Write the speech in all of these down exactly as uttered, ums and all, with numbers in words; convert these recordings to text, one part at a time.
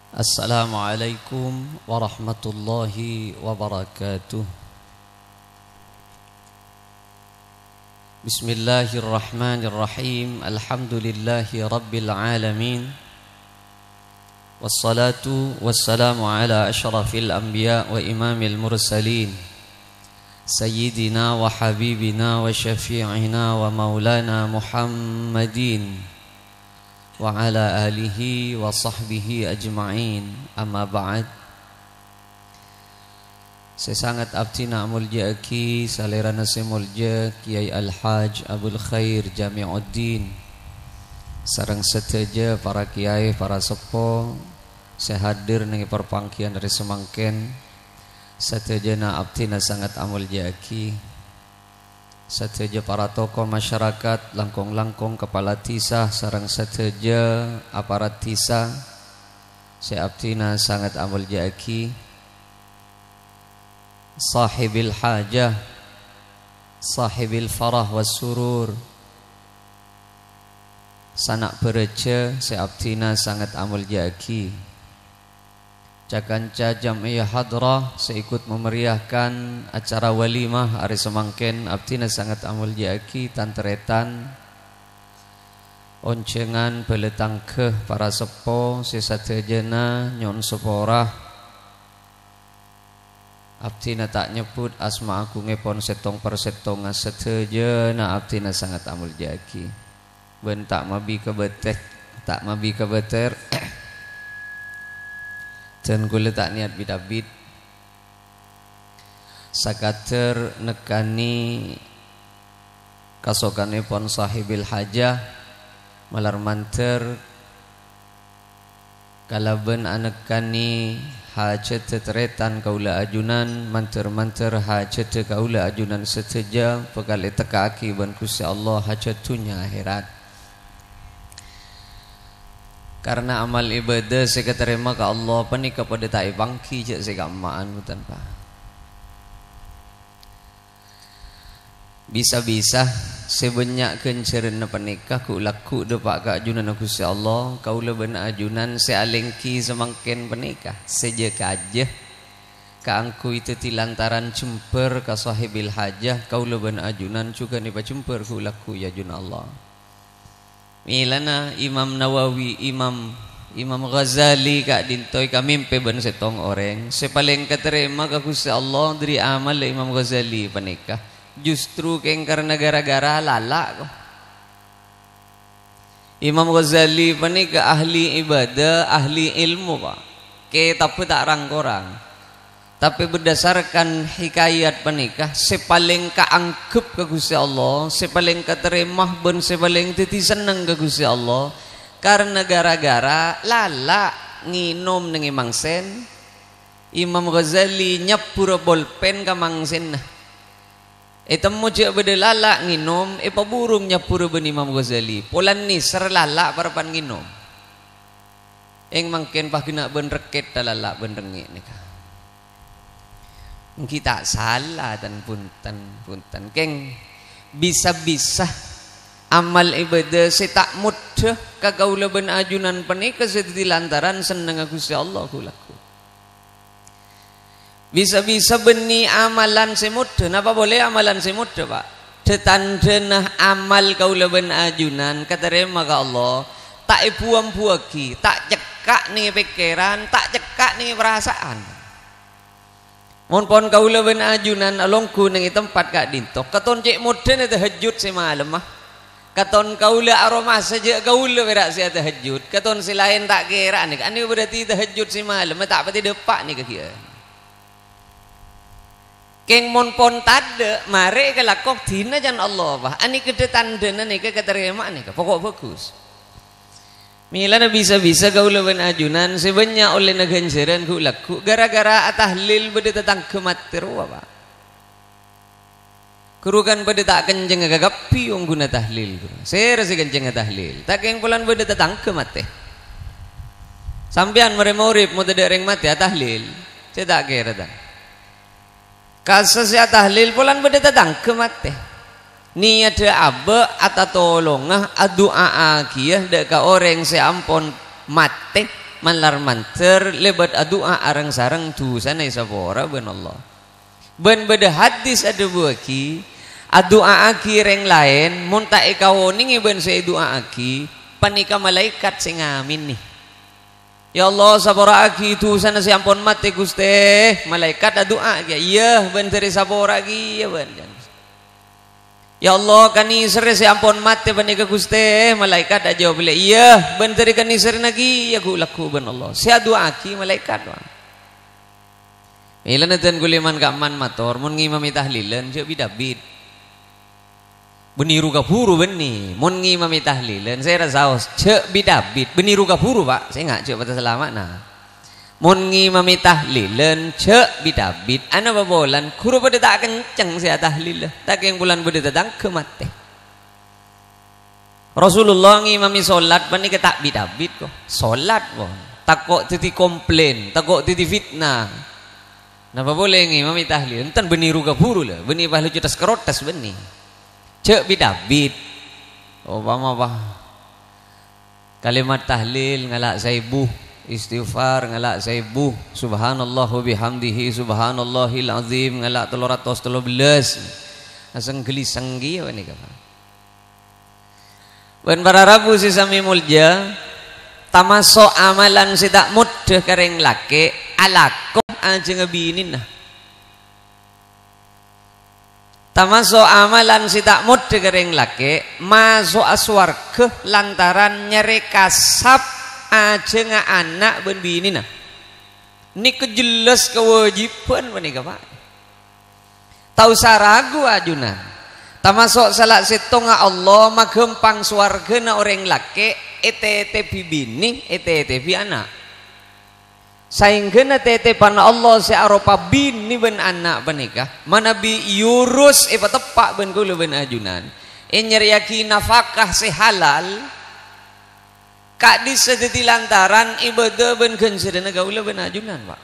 Assalamualaikum warahmatullahi wabarakatuh. Bismillahirrahmanirrahim. Alhamdulillahi rabbil alamin. Wassalatu wassalamu ala ashrafil anbiya wa imamil mursalin, Sayyidina wa habibina wa syafi'ina wa maulana Muhammadin wa ala alihi wa sahbihi ajma'in. Amma ba'd. Saya sangat abtina mulja aki salera nasi mulja Kiai Al-Haj Abul Khair Jami'uddin sareng seteja para kiai, para sepo. Saya hadir nang perpangkian dari semangken. Setejana abtina sangat amulja aki. Seteja para tokoh masyarakat, langkong-langkong kepala tisah sarang seteja aparat tisah. Saya abtina sangat amul jaki. Sahibil hajah, sahibil farah was surur, sanak bereja. Saya abtina sangat amul jaki. Cakanca jam'iyah hadrah, saya ikut memeriahkan acara walimah hari semangken. Abtina sangat amul jaki. Tanteretan oncengan beletang ke para sepo sesatejana nyon seporah. Abtina tak nyebut asma aku ngepon setong persetong setejana. Abtina sangat amul jaki. Ben tak mabi kebetek, tak mabi kebeter. Dan kula tak niat bidabit sakater nekani kasokane pon sahibil hajah malar manter kalaben anekani hajat teteretan kaula ajunan manter-manter hajat kaula ajunan seteja pekali teka aki ban Gusti Allah hajatunya akhirat. Karena amal ibadah saya keterima ke Allah pani kepada tak bangki je saya gamaan tanpa bisa-bisa sebanyak kencerna penikah ku laku depak ke ajunan Gusti Allah kaula ben ajunan saya alengki semangken penikah seje kaje ka angku itu tilantaran jemper ka sahibil hajah kaula ben ajunan juga ni jemper ku laku ya ajun Allah. Milana Imam Nawawi, Imam Imam Ghazali kak dintoy kami mimpi ben setong orang. Sepaling keterima ka Gusti Allah dari amal Imam Ghazali panikah. Justru keng karena gara-gara lala ko. Imam Ghazali panikah ahli ibadah, ahli ilmu pak. Ke tapi tak rang-korang. Tapi berdasarkan hikayat panikah sepaling kaangkep ke Gusti Allah, sepaling keterima ben sepaling titi seneng ke Gusti Allah karena gara-gara lala nginom nengi mangsen. Imam Ghazali nyapura bolpen ka mangsen. Eta moja bede lala nginom, epa burung nyapura ben Imam Ghazali. Polan ni ser lala parapan nginom. Eng mangken pagina ben reket lala ben rengi nika. Kita salah dan punten punten keng bisa-bisa amal ibadah saya tak mudah kagaula ben ajunan penikah sediti lantaran seneng Gusti Allah kulaku. Bisa-bisa beni amalan saya mudah. Napa boleh amalan saya mudah pak? Tetandena amal kaula ben ajunan katerima ka Allah tak ipuam-puaki, tak cekak nih pikiran, tak cekak nih perasaan. Mohon kaula ben ajunan alongku nang tempat kak dintok katon cek moden tahajud semalam mah katon kaula aroma saja kaula berak sia tahajud katon si lain tak kira nih ani berarti tahajud semalam tak pati depak nih kia keng mon pon tade mare ke lakok dina jan Allah bah ani kede tandena nih ke keterima nih pokok bagus. Milana bisa-bisa kaula ben ajunan sebanyak oleh naganjaran ku laku gara-gara tahlil bede tetang kematir apa kurukan bede tak kenceng gagapi wong guna tahlil saya rasa kenceng tahlil tak keng pulan bede tetang kemate sampean mere maurip mau tidak reng mati tahlil saya tak kira dah kasus ya tahlil pulan bede tetang kemate ni ada aba atau tolongah adua akiyah deka orang seampon mate manlar manter lebat adua arang sarang tu sana isapora ben Allah ben beda hadis ada buaki adua aki reng lain munta ikawoning ben se doa aki panika malaikat sing ngamin nih ya Allah sabora aki tu sana si ampun mati Gusti malaikat adua ge iya ben dari sabora gi ya ben ya Allah kani sere si ampun mati panika Gusti malaikat aja beli iya ben dari kani sere lagi ya ku laku ben Allah si adua aki malaikat wa ilan eten guliman gaman mator mun ngimami tahlilan je bidabid beniru kapuru beni mun ngimami tahlilan saya rasaos cek bidabit beniru kapuru pak saya nggak cek pada selamat nah mun ngimami tahlilan cek bidabit ana babolan kuru pada tak kenceng saya tahlil tak yang bulan pada datang ke mate Rasulullah ngimami solat bani ketak bidabit kok solat kok takok titi komplain takok titi fitnah napa boleh ngimami tahlil enten beniru kapuru lah beni pahlu cetas kerotas beni cek bidabit umpama apa kalimat tahlil ngalak saibuh istighfar ngalak saibuh subhanallah wa bihamdihi subhanallahil azim ngalak telur ratus telur belas aseng gelisang gi apa ni kapa ben para rabu si sami mulja tamaso amalan si tak mudah kareng lake alakoh aja ngebinin nah tamaso amalan si tak mud kering lake masuk aswarga lantaran nyeri kasap aja nga anak ben bini nah ini kejelas kewajiban menikah pak tau saragu ajunan tamasok salah setonga Allah magempang swarga na orang lake ete bibini ete bi anak saingkeuna tete pana Allah si aropa bini ben anak panikah mana bi yurus ipa tepak ben kula ben ajunan enyeriaki nafkah si halal kak disedeti lantaran ibadah ben gensedena gaula ben ajunan pak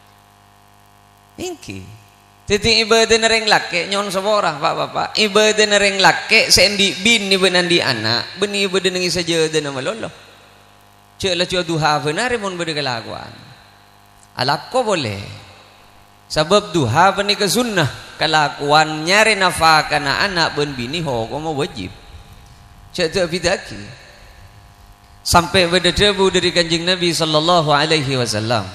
ingki titi ibadah nereng lake nyon sabora pak bapak ibadah nereng lake sendi bini ben andi anak ben ibadah nengi saja dena malolo cek la cua duha benare mon bede kelakuan alako boleh sebab duha panika sunnah kelakuan nyari nafkah na anak ben bini ho komo wajib cek tak bidaki sampai berdebu dari kanjeng Nabi sallallahu alaihi wasallam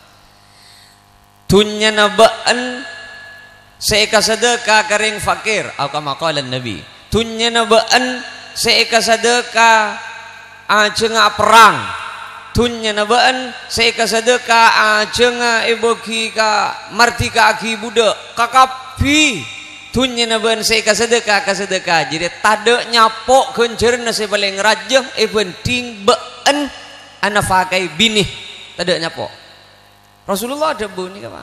tunya nabaan seeka sedekah kering fakir atau kama qala Nabi tunya nabaan seeka sedekah ajeng perang tunya nabaan seeka sedekah ajeng iboki ka martika aki budak kakapi tunya nabaan seeka sedekah ka sedekah jadi tade nyapok kencerna se paling rajah e penting baan ana fakai bini tade nyapok Rasulullah ada bunyi ka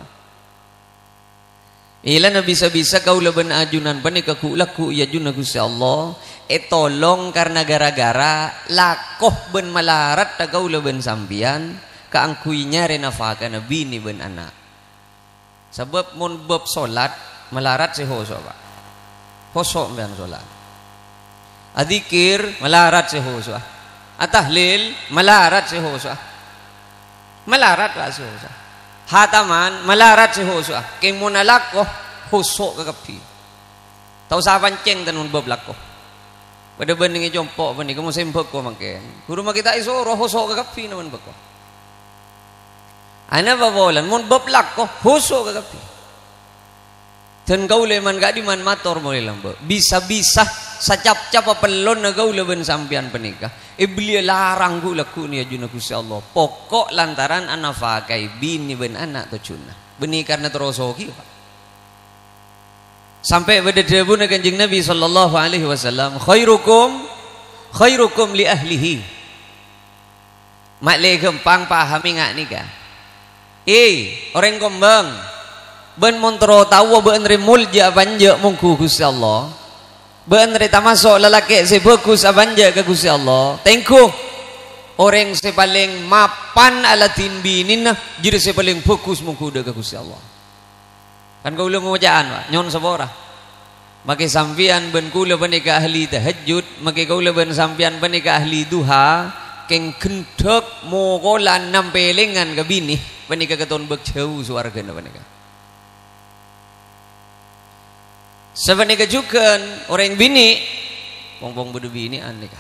ila na bisa-bisa kaula ben ajunan panika ku laku ya junna Gusti Allah e tolong karena gara-gara lakoh ben malarat ta kaula ben sampian kaangkui nyare nafkah na bini ben anak sebab mun bab salat malarat si hoso pak hoso ben salat adzikir malarat si hoso atahlil malarat si hoso malarat lah si hoso hataman malarat si hoso keng munalakoh hoso kakapi tau saban ceng tanun bab lakoh pada bandingi jompok bani kamu sembek ko mangken guru makita iso roh hoso kakapi naman bako ana babolan mun bab lakoh hoso kakapi dan gaule man gak diman mator mulai lambo bisa-bisa sacap-cap pelon na gaule ben sampian penikah ibli larang gula ku ni ajuna Gusti Allah pokok lantaran ana fakai bini ben anak to cuna beni karena terosoki pak sampai pada debu na kanjeng Nabi sallallahu alaihi wasallam khairukum khairukum li ahlihi mak le gempang pahami ngak nikah eh orang kombang ben montro tahu ben remulja banja mungku Gusti Allah ben reta masuk lalaki si bagus abanja ke Gusti Allah tengku orang si paling mapan alatin binin jadi si paling bagus mungku ke Gusti Allah kan kau ulang ngojaan pak nyon sabora maki sampian ben kula panika ahli tahajud maki kau ben sampian panika ahli duha keng gendek mogolan nampelengan ke bini panika keton bek jauh suargana panika. Sepanika juga orang bini pong-pong bedu bini aneka.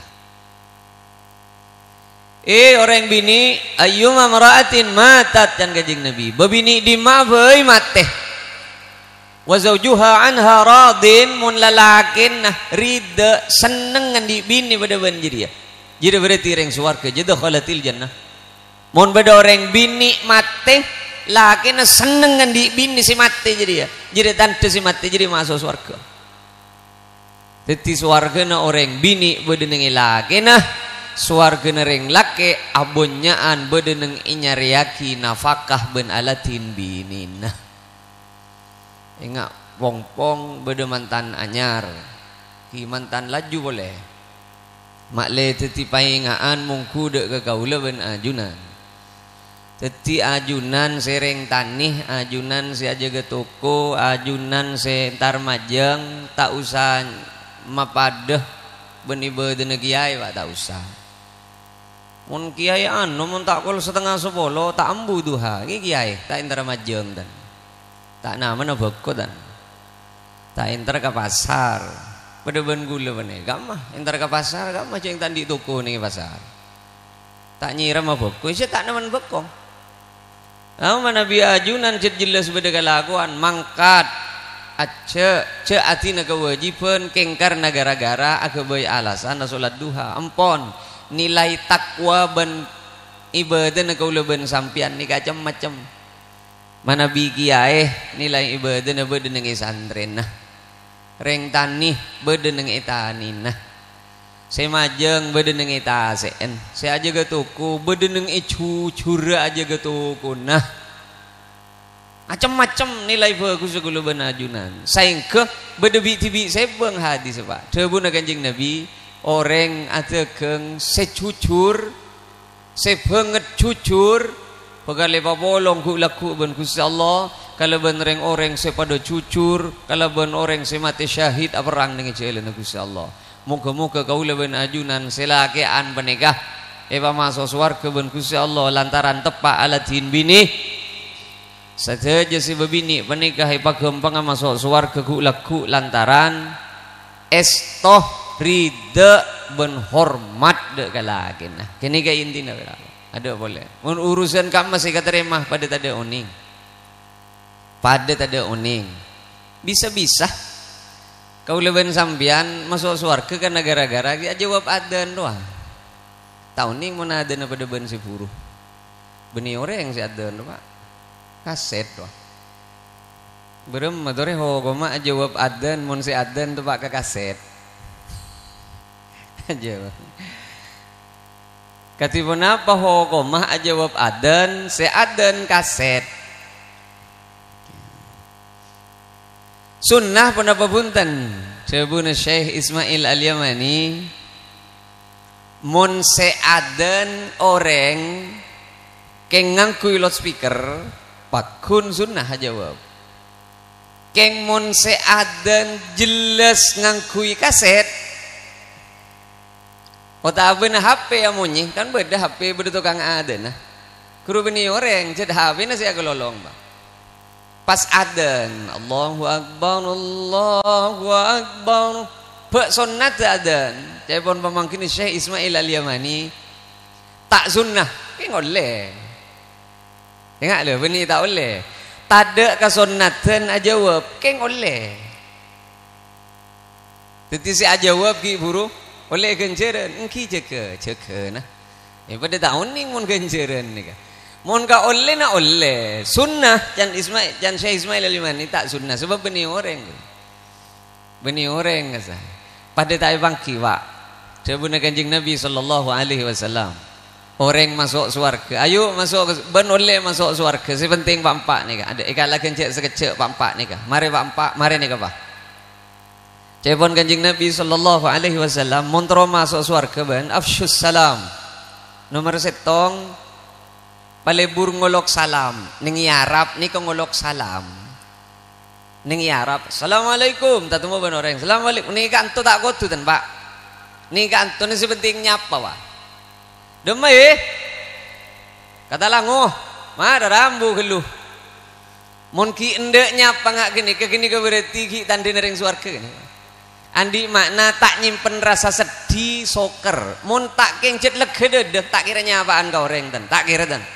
Eh orang bini ayyuma mara'atin matat dan kajing Nabi babini di mabei mate wa zaujuha anha radin mun lalakin nah rida seneng di bini pada banjir ya. Jadi berarti orang suwarga jadi khalatil jannah. Mun beda orang bini mate lakin seneng di bini si mate jadi ya. Jadi tante si mate jadi masuk suwarga. Jadi suwarga na orang bini beda nengi lakin nah suarga nereng lake abonyaan bedeneng inyariaki nafakah ben alatin binina. Ingat pong-pong bede mantan anyar ki mantan laju boleh makle teti paingaan mungku dek ke kaula ben ajunan teti ajunan sereng tanih ajunan si aja ke toko ajunan se entar majeng tak usah mapadeh ben ibe dene kiai pak tak usah. Mun kiai anu mun tak kul setengah sepuluh tak ambu duha iki kiai tak entar majeng dan tak nama na beko dan tak entar ke pasar pada ben gula bene gamah entar ke pasar gamah ceng tandi toko ning pasar tak nyira mah beko isi tak naman beko ah mana bi ajunan cet jelas beda kalakuan mangkat ace ce atina kewajiban kengkar negara-gara agabai alasan salat duha ampon nilai takwa ben ibadah kaula ben sampian ni kacam macam mana bi kiai nilai ibadah na beudeung nang santren nah reng tani beudeung nang etanin nah saya majeng beudeung nang etasen saya aja ge tuku beudeung nang cucura aja ge tuku nah macam-macam nilai bagus kaula ben ajunan saengke beudeung bi-bi saya beung hadis Pak dawuh Kanjeng Nabi orang atekeng secucur sebanget cucur pegale pabolong ku laku ben Gusti Allah kalau ben reng orang sepada cucur kalau ben orang semati syahid aperang ning jalan Gusti Allah muga-muga kaula ben ajunan selakean penegah eva masuk swarga ben Gusti Allah lantaran tepak alatin bini sateja si bebini penegah pagempang masuk swarga ku laku lantaran estoh rida ben hormat dek kalakin nah kini ka intina ada boleh mun urusan kamu masih kateremah pada tada uning pada tada uning bisa-bisa kau leben sampian masuk surga kan gara-gara dia jawab adan doang tahun ini mana adan pada ben sepuluh beni orang si adan doang kaset doang berem madore ho goma jawab adan mun si adan tu pak ke kaset aja katipun apa hokomah jawab adan se adan kaset sunnah penapa punten sebuna Syekh Ismail Al-Yamani mun se adan orang keng ngangkui loudspeaker pakun sunnah jawab keng mun se adan jelas ngangkui kaset kota abena H P ya munyi kan beda H P beda tukang adan nah kuru beni orang jad H P na saya kelolong Pak pas adan Allahu Akbar Allahu Akbar bak sunnat adan cepon pemangkin Syekh Ismail Al-Yamani tak sunnah ke ngoleh ingat lho beni tak oleh tada kasunnatan ajawab ke ngoleh teti si ajawab ki buru oleh genceran engki jeke jeke nah ya pada tahun ni mun genceran ni kan mun ka oleh na oleh sunnah jan Ismail jan Syekh Ismail Al-Yamani tak sunnah sebab beni orang beni orang kasa pada tak bangki Pak sebuna Kanjeng Nabi sallallahu alaihi wasallam orang masuk surga ayo masuk ben oleh masuk surga sepenting Pak Empak ni kan ada ikala kencek sekecek Pak Empak ni kan mari Pak Empak mari ni kan Pak cepon Kanjeng Nabi sallallahu alaihi wasallam montro masuk surga ben afsyus salam nomor setong palebur ngolok salam ning Arab ni ko ngolok salam ning Arab assalamualaikum tatumo ben orang assalamualaikum ni kanto tak kudu ten Pak ni kanto ni sepenting nyapa Pak Demi kata languh mah ada rambu geluh mun ki endek nyapa ngak gini ke gini ke berarti ki tanda nering suarga gini andi makna tak nyimpen rasa sedih soker mun tak kengcet lega dedek tak kira nyapaan kau reng ten tak kira ten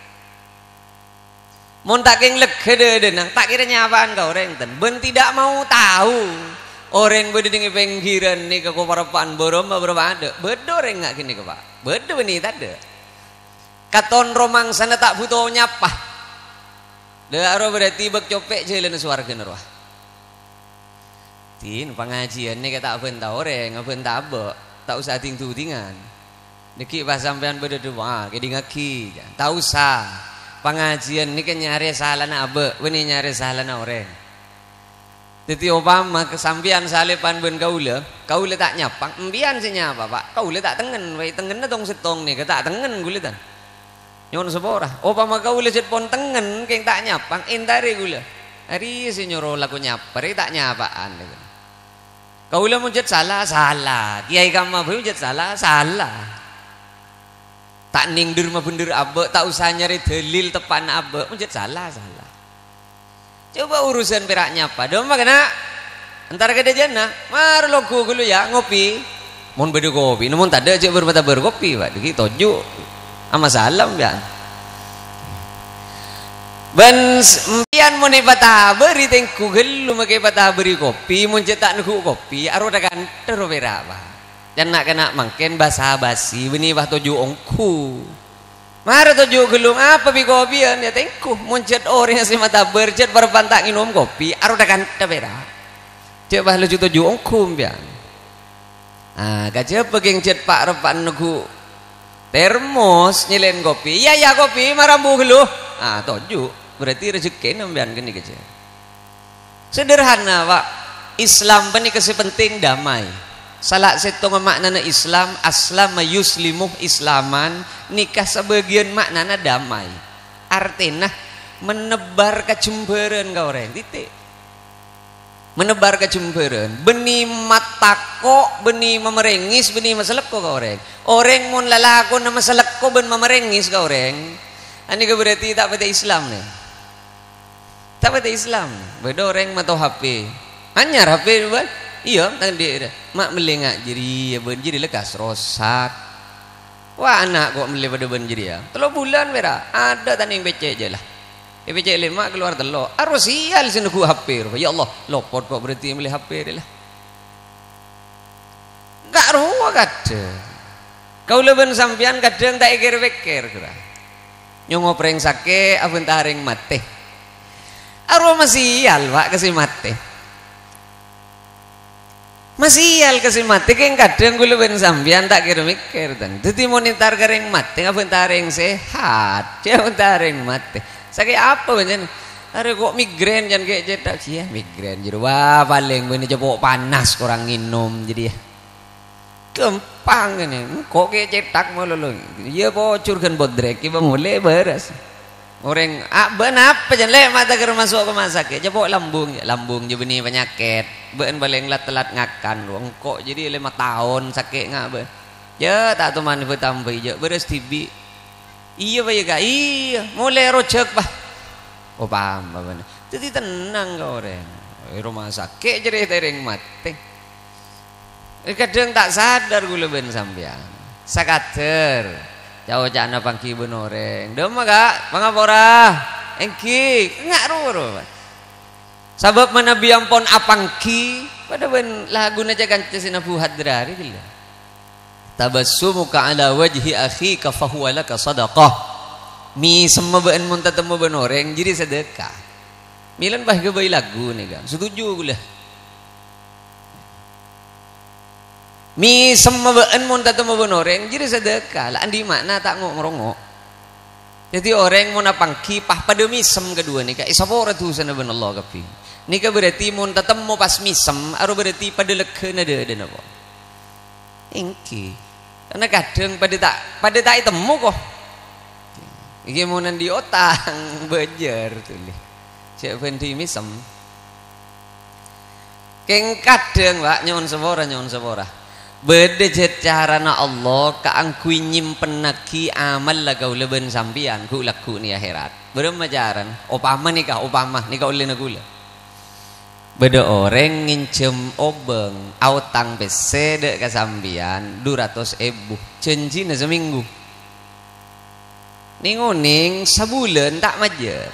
mun tak keng lega dedek tak kira nyapaan kau reng ten ben tidak mau tahu orang berdiri penggiran ni ke koparapan borom berapa ada bedo reng ngak gini ke pak bedo ini tak ada katon romang sana tak butuh nyapa dah aro berarti bek copek je lena suarga nerwah tin pengajian ni kata apa entah orang apa entah apa tak usah ting-tu tingan deki pas sampean berdoa ke dingaki tak usah pengajian ni kan nyari salah na abe beni nyari salah na orang jadi obama kesampian salepan ben kaula kaula tak nyapang embian si nyapa pak kaula tak tengen wei tengen na tong setong ni tak tengen gulitan nyon seborah obama kaula cet pon tengen keng tak nyapang intare gula hari si nyoro laku nyapare tak nyapaan kaula munjet salah salah kiai kama munjet salah salah tak ningdir mah bener abe tak usah nyari dalil tepan abe munjet salah salah coba urusan perak nyapa dong makna entar kada jana mar loku gulu ya ngopi mun beda kopi namun tak ada cek bermata berkopi pak diki toju ama salam ya ben mpian mun patah beri tengku gelu make patah beri kopi mun cetak nuku kopi aro dakan tero perak pak dan nak kena mangken basa basi beni bah toju ongku mara toju gelung apa bi kopi ya tengku mun cet orang si mata berjet berpantak minum kopi aro dakan tero cek bah lucu toju ongku mpian ah gajah pegeng cet pak repan nuku termos nyelen kopi ya ya kopi marambu geluh ah toju berarti rezeki nambian gini kecil sederhana pak Islam benih kasih penting damai salah setong maknana Islam aslam yuslimuh islaman nikah sebagian maknana damai artinya menebar kecemburuan kau orang titik menebar kecemburuan benih matako benih memerengis benih masaleko kau orang orang mun lalako nama masaleko ben memerengis kau orang ini berarti tak pada Islam nih tak pada Islam beda orang matau H P anyar H P ben iya tadi mak melengak jadi ya ben jadi lekas rosak wah anak kok meli pada ben jadi ya telo bulan merah ada tanding becek je lah E P C lima keluar telur harus sial sini ku H P ya Allah lopot kok berarti beli H P dia lah gak ruang kata kau leben sampian kadang tak ikir-ikir kira nyongo preng sake abun taring mate arwah masih sial pak kasih mate masih sial kasih mate keng kadang gue leben sampian tak kira-mikir dan jadi monitor kering mate abun taring sehat dia abun taring mate sakit apa macam ada kok migrain jangan kayak cetak sih ya migrain jadi wah paling benih coba panas kurang minum jadi ya gampang ini kok kayak cetak malu lo iya bocor kan bodrek iba mulai beres orang ah ben apa jangan lek mata ke masuk ke rumah sakit coba lambung ya lambung je benih penyakit ben paling lat telat ngakan ruang kok jadi lima tahun sakit ngak ben ya tak tu mana bertambah je beres T B iya pak ya iya mulai rojak pak oh paham apa nih jadi tenang kau orang rumah sakit jadi tereng mati kadang tak sadar gue leben sampean sakater jauh jana pangki benoreng dema kak pangapora engki ngak ruru sabab mana biampon apangki pada ben lagu naja kanca sina buhat derari gila tabassumuka ala wajhi akhika fahuwa laka sadaqah mi semua ben mun tetemu benoreng jadi sedekah milan bah ge bayi lagu nih kan setuju gula mi sembaan mun tatemu benoreng jadi sedekah lah andi makna tak ngok ngerongok jadi orang mun apangki pah pada misem kedua nih kak isapora tu sana ben Allah kapi nika berarti mun tatemu pas misem aru berarti pada lega nada ada napa ingki karena kadang pada tak pada tak temu kok iki mun di otang bejer tuh cek bendi misem keng kadang pak nyon sepora nyon sepora beda carana Allah kaangkui nyimpen naki amal lah kau leben sampian ku laku ni akhirat berapa jaran opama nikah opama nikah ulin aku lah beda orang ngincem obeng autang bese dek kasambian dua ratus ribu cenci na seminggu ninguning sabulan tak majer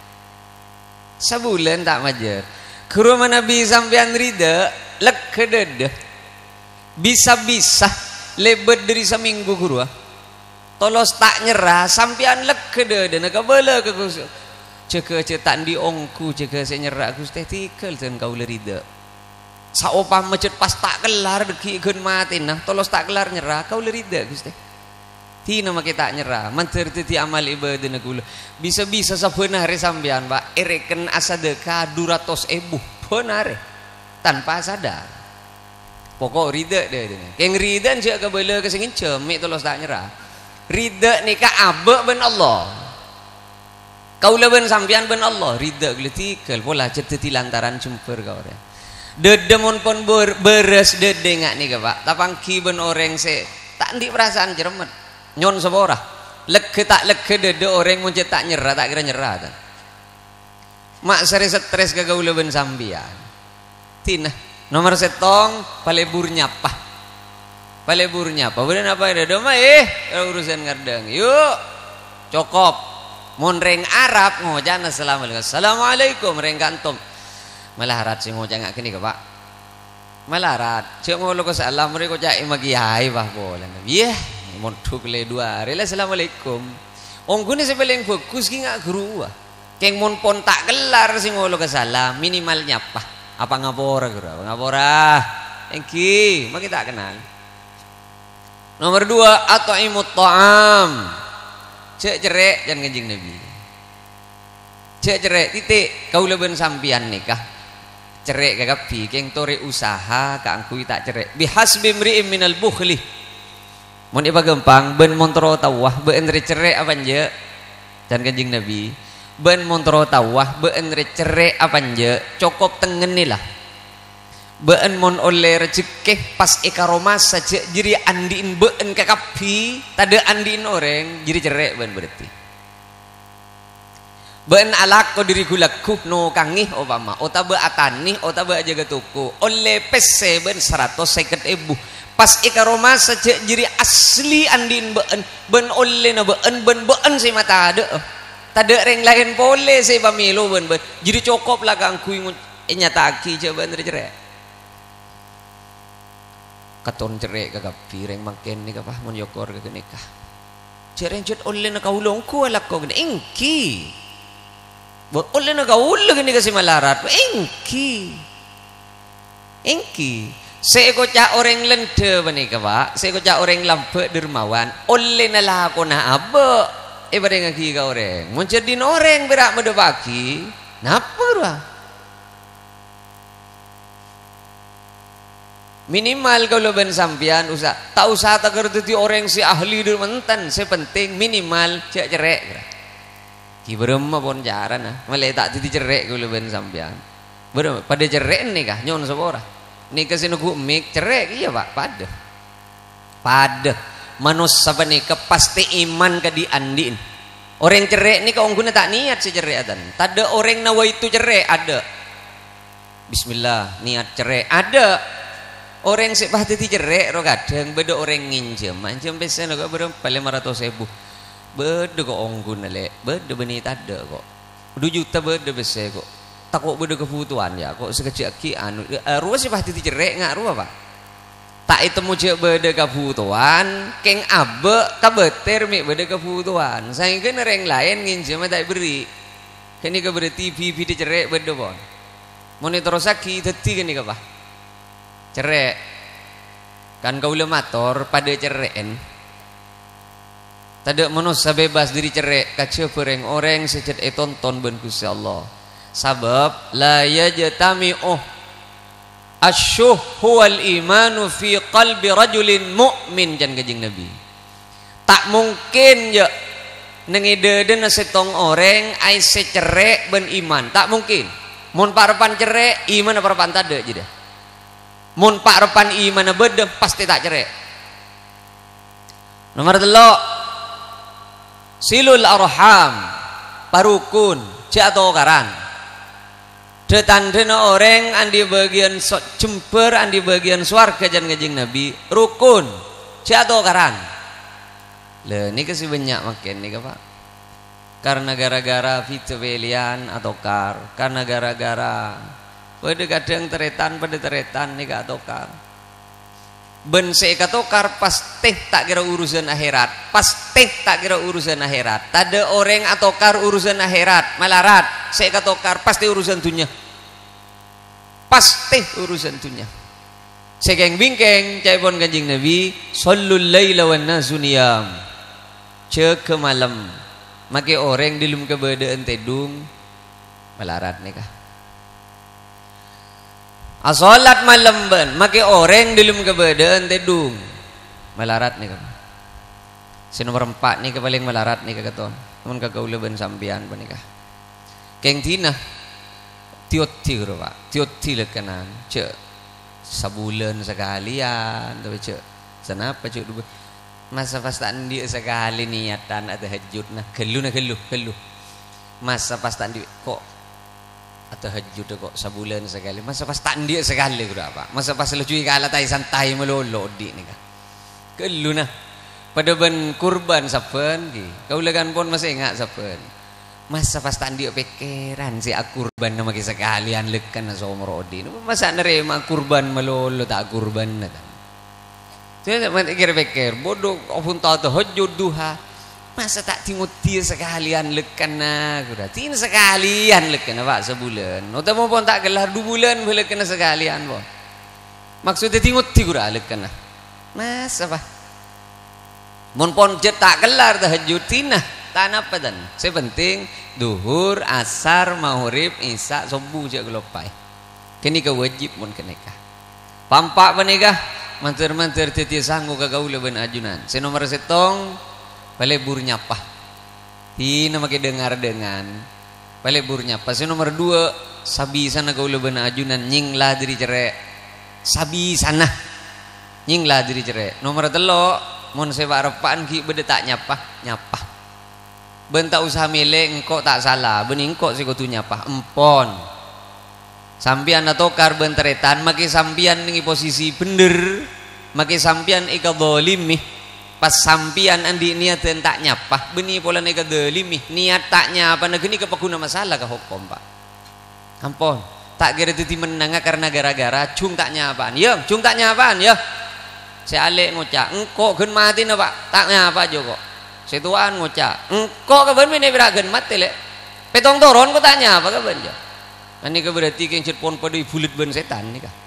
sabulan tak majer ke rumah Nabi sampian rida lek kedede bisa-bisa lebet dari seminggu guru tolos tak nyerah sampian lek kedede nak bela ke kus ceke cetak di ongku ceke saya nyerah kus teh tikel dan kau lerida saopah macet pas tak kelar deki ikut mati nah tolos tak kelar nyerah kau lerida kus teh tina make tak nyerah manter ti amal ibadah nak gula bisa-bisa sabeunah hari sampean Pak ereken asadeka dua ratus ribu benar tanpa sadar pokok rida dia dia keng rida cia ke bela ke singin cemik tolos tak nyerah rida nikah abe ben Allah kau leben sampian ben Allah rida geletikel pola ceteti lantaran cumper kau dia dedemon pun ber, beres dede ngak nih Pak tapangki ben orang se tak ndi perasaan jeremet nyon sebora leke tak leke dede orang mun tak nyerah tak kira nyerah tak mak seri stres ke kau leben sampian tina nomor setong palebur nyapa palebur nyapa bener apa ada doma eh urusan ngardang yuk cokop monreng Arab ngojan assalamualaikum assalamualaikum reng kantom malaharat sing ngojang ngak kini ke Pak malaharat cek ngolo ko salam mereka cak magi hai bah boleh iya montuk le dua hari assalamualaikum onggune sebeleng fokus ki ngak guru keng mon pon tak kelar sing ngolo ke salam minimal nyapa apa ngapora guru apa ngapora engki mak kita kenal nomor dua atau imut ta'am cek cerek dan kanjeng Nabi cek cerek titik kau leben sampian nikah cerek kagapi keng tore usaha kaangkui tak cerek bihasbi mri'im minal bukhli mun ipa gempang ben montro tawah ben re cerek apa nje dan kanjeng Nabi ben montro tawah ben recere apa nje cokop tengen ni lah ben mon oleh rezeki pas ikaroma saja jadi andiin ben kakapi tada andiin orang jadi cerek ben berarti ben alak ko diri gulaku no kangih opama otabe atani otabe jaga tuku oleh pese ben seratus seket ibu pas ikaroma saja jadi asli andiin ben ben oleh na ben ben ben si mata ada tada reng lain boleh saya pamilu ben ben jadi cokop lah kang kui nyata aki coba ben cerek katon cerek kagapi reng makin ni kapah mon yokor ke nikah cereng jet oleh na kaulong ku alak ko engki bot oleh na kaul gini kasi malarat engki engki saya ko cak orang lende bani Pak saya ko cak orang lampe dermawan oleh na lah ko na abe eh pada ngaki ka orang mun jadi orang berak mede pagi napa dah minimal kalau ben sampian usah tak usah tak kerti orang si ahli dulu mentan sepenting minimal cek cerek ki berema pun jaran ah male tak titi cerek kalau ben sampian berema pada cerek nih kah nyon sepora nih kesini ku mik cerek iya Pak pada pada manus apa nih kepasti iman ke diandin orang cerek nih kau guna tak niat si cerek adan tada orang nawa itu cerek ada bismillah niat cerek ada orang sih pasti cerek ro kadang beda orang nginjem anjem pesen kok berapa lima ratus ribu beda kok onggun le beda beni tada kok dua juta beda bese kok takut beda kebutuhan ya kok sekecil ki anu ruas sih pasti cerek ngak ruas Pak tak itu mujek beda kebutuhan keng abe kabeter mi beda kebutuhan saya kan orang lain nginjem tak beri kini ke beri T V video cerek beda pon monitor sakit teti kini ke Pak cerek kan kau lemator pada cereken tidak manusia bebas diri cerek kaca pereng orang sejat e tonton ben Gusti Allah sabab la yajtami'u asyuh huwal imanu fi qalbi rajulin mu'min jan kajing Nabi tak mungkin ya nengideden setong orang ai secerek ben iman tak mungkin mun parapan cerek iman parapan tade jeda mun pak repan iman bedem pasti tak cerai. Nomor telu silul arham parukun jatuh karan detandena orang andi bagian jember andi bagian swarga jan ngajing Nabi rukun jatuh karan. Le ini kasih banyak makin nih Pak, karena gara-gara fitwelian atau kar, karena gara-gara pada kadang teretan pada teretan nih atau kar ben seikatokar pasti tak kira urusan akhirat, pasti tak kira urusan akhirat. Tada orang atokar urusan akhirat malarat, seikatokar pasti urusan dunia, pasti urusan dunia. Sekeng bingkeng caipon kanjing Nabi sallul laila wan nasu niyam, cek ke malam make orang dilum kebedaan tedung malarat nikah. Asolat malam ben make orang dilum kebedaan tedung melarat nih kan. Si nomor empat nih ke paling melarat nih kakaton. Mun kagaula ben sampean menikah. Keng tina tioti ro Pak. Tioti lekanan cek sabulan sekalian tapi cek senapa cek dulu masa pas tak dia sekali niatan ada hajud nah gelu nah gelu gelu masa pas tak dia kok atau hajud kok sebulan sekali masa pas tak dia sekali kuda apa masa pas lucu kala tai santai melolo di nika kelu nah pada ben kurban sapen ki kau legan pun masih ingat sapen masa pas tak dia pikiran si kurban nama ki sekalian lekan somro di masa nerima kurban melolo tak kurban nah kan saya pikir pikir bodoh opun tahu tu hajud duha masa tak tingut dia sekalian lekan na kuda tin sekalian lekan Pak sebulan atau mau pun tak gelar dua bulan boleh kena sekalian pun maksudnya tingut dia kuda lekan na mas apa mun pun jet tak gelar tahajud tinah tak apa dan saya penting duhur asar maghrib isya subuh je gelopai kini ke wajib mun kenikah pampak menikah manter-manter titi sanggup kagaula ben ajunan saya nomor setong balik bur nyapa tina make dengar dengan balik bur nyapa si nomor dua sabi sana kau leben ajunan nying lah diri cerai sabi sana nying lah diri cerai nomor telo mon sewa repan ki bede tak nyapa nyapa ben tak usah milih engkau tak salah ben engkau si kau tu nyapa empon sampian atau kar ben teretan make sampian nengi posisi bener make sampian ika dolimi pas sampian andi niat tak nyapa beni pola neka delimi niat tak nyapa negeni kepaguna masalah ke hukum Pak ampun tak kira titi menanga karena gara-gara cung tak nyapaan ya cung tak nyapaan ya saya alik ngocak engkau gen mati na Pak tak nyapa aja kok setuan ngocak engkau keben ini beragen mati lek petong toron kok tak nyapa keben ya ini berarti keng cerpon pada bulit ben setan nih kah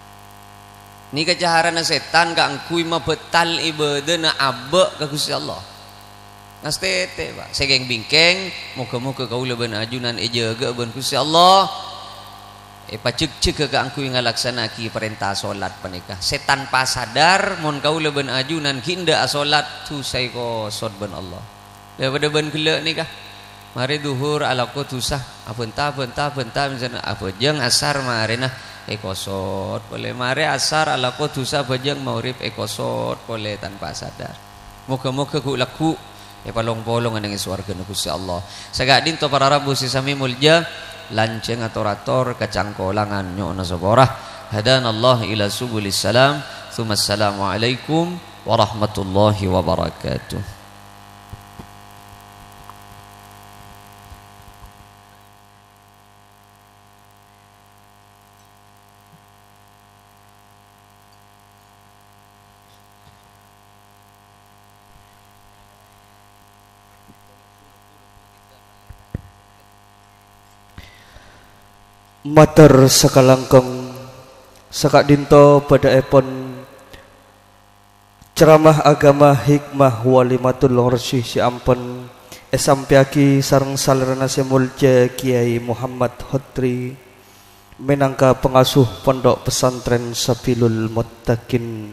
ni kejaharan setan kang kui mabetal ibadah na abe ke Gusti Allah nastete Pak segeng bingkeng moga-moga kau leben ajunan ejaga ben Gusti Allah e pacek-cek ke angkui ngalaksanaki perintah salat panikah setan pasadar mon kau leben ajunan hinda salat tu sai ko sod ben Allah daripada ben gele nikah mari duhur ala ko tusah apenta apenta apenta misalnya apa jeung asar marina ekosot boleh mari asar ala ko dosa bajang maurib ekosot boleh tanpa sadar moga-moga ku laku e palong-polong nang swarga Gusti Allah sagak dinto para rabu sisami mulja lanceng ator-ator kacangkolangan nyona saborah hadanallah ila subulis salam tsumma assalamu alaikum warahmatullahi wabarakatuh. Mater sakalangkeng sakak dinto pada epon ceramah agama hikmah walimatul horsih si ampun esampiaki sareng salerana semulja Kiai Muhammad Hotri menangka pengasuh pondok pesantren Sabilul Muttaqin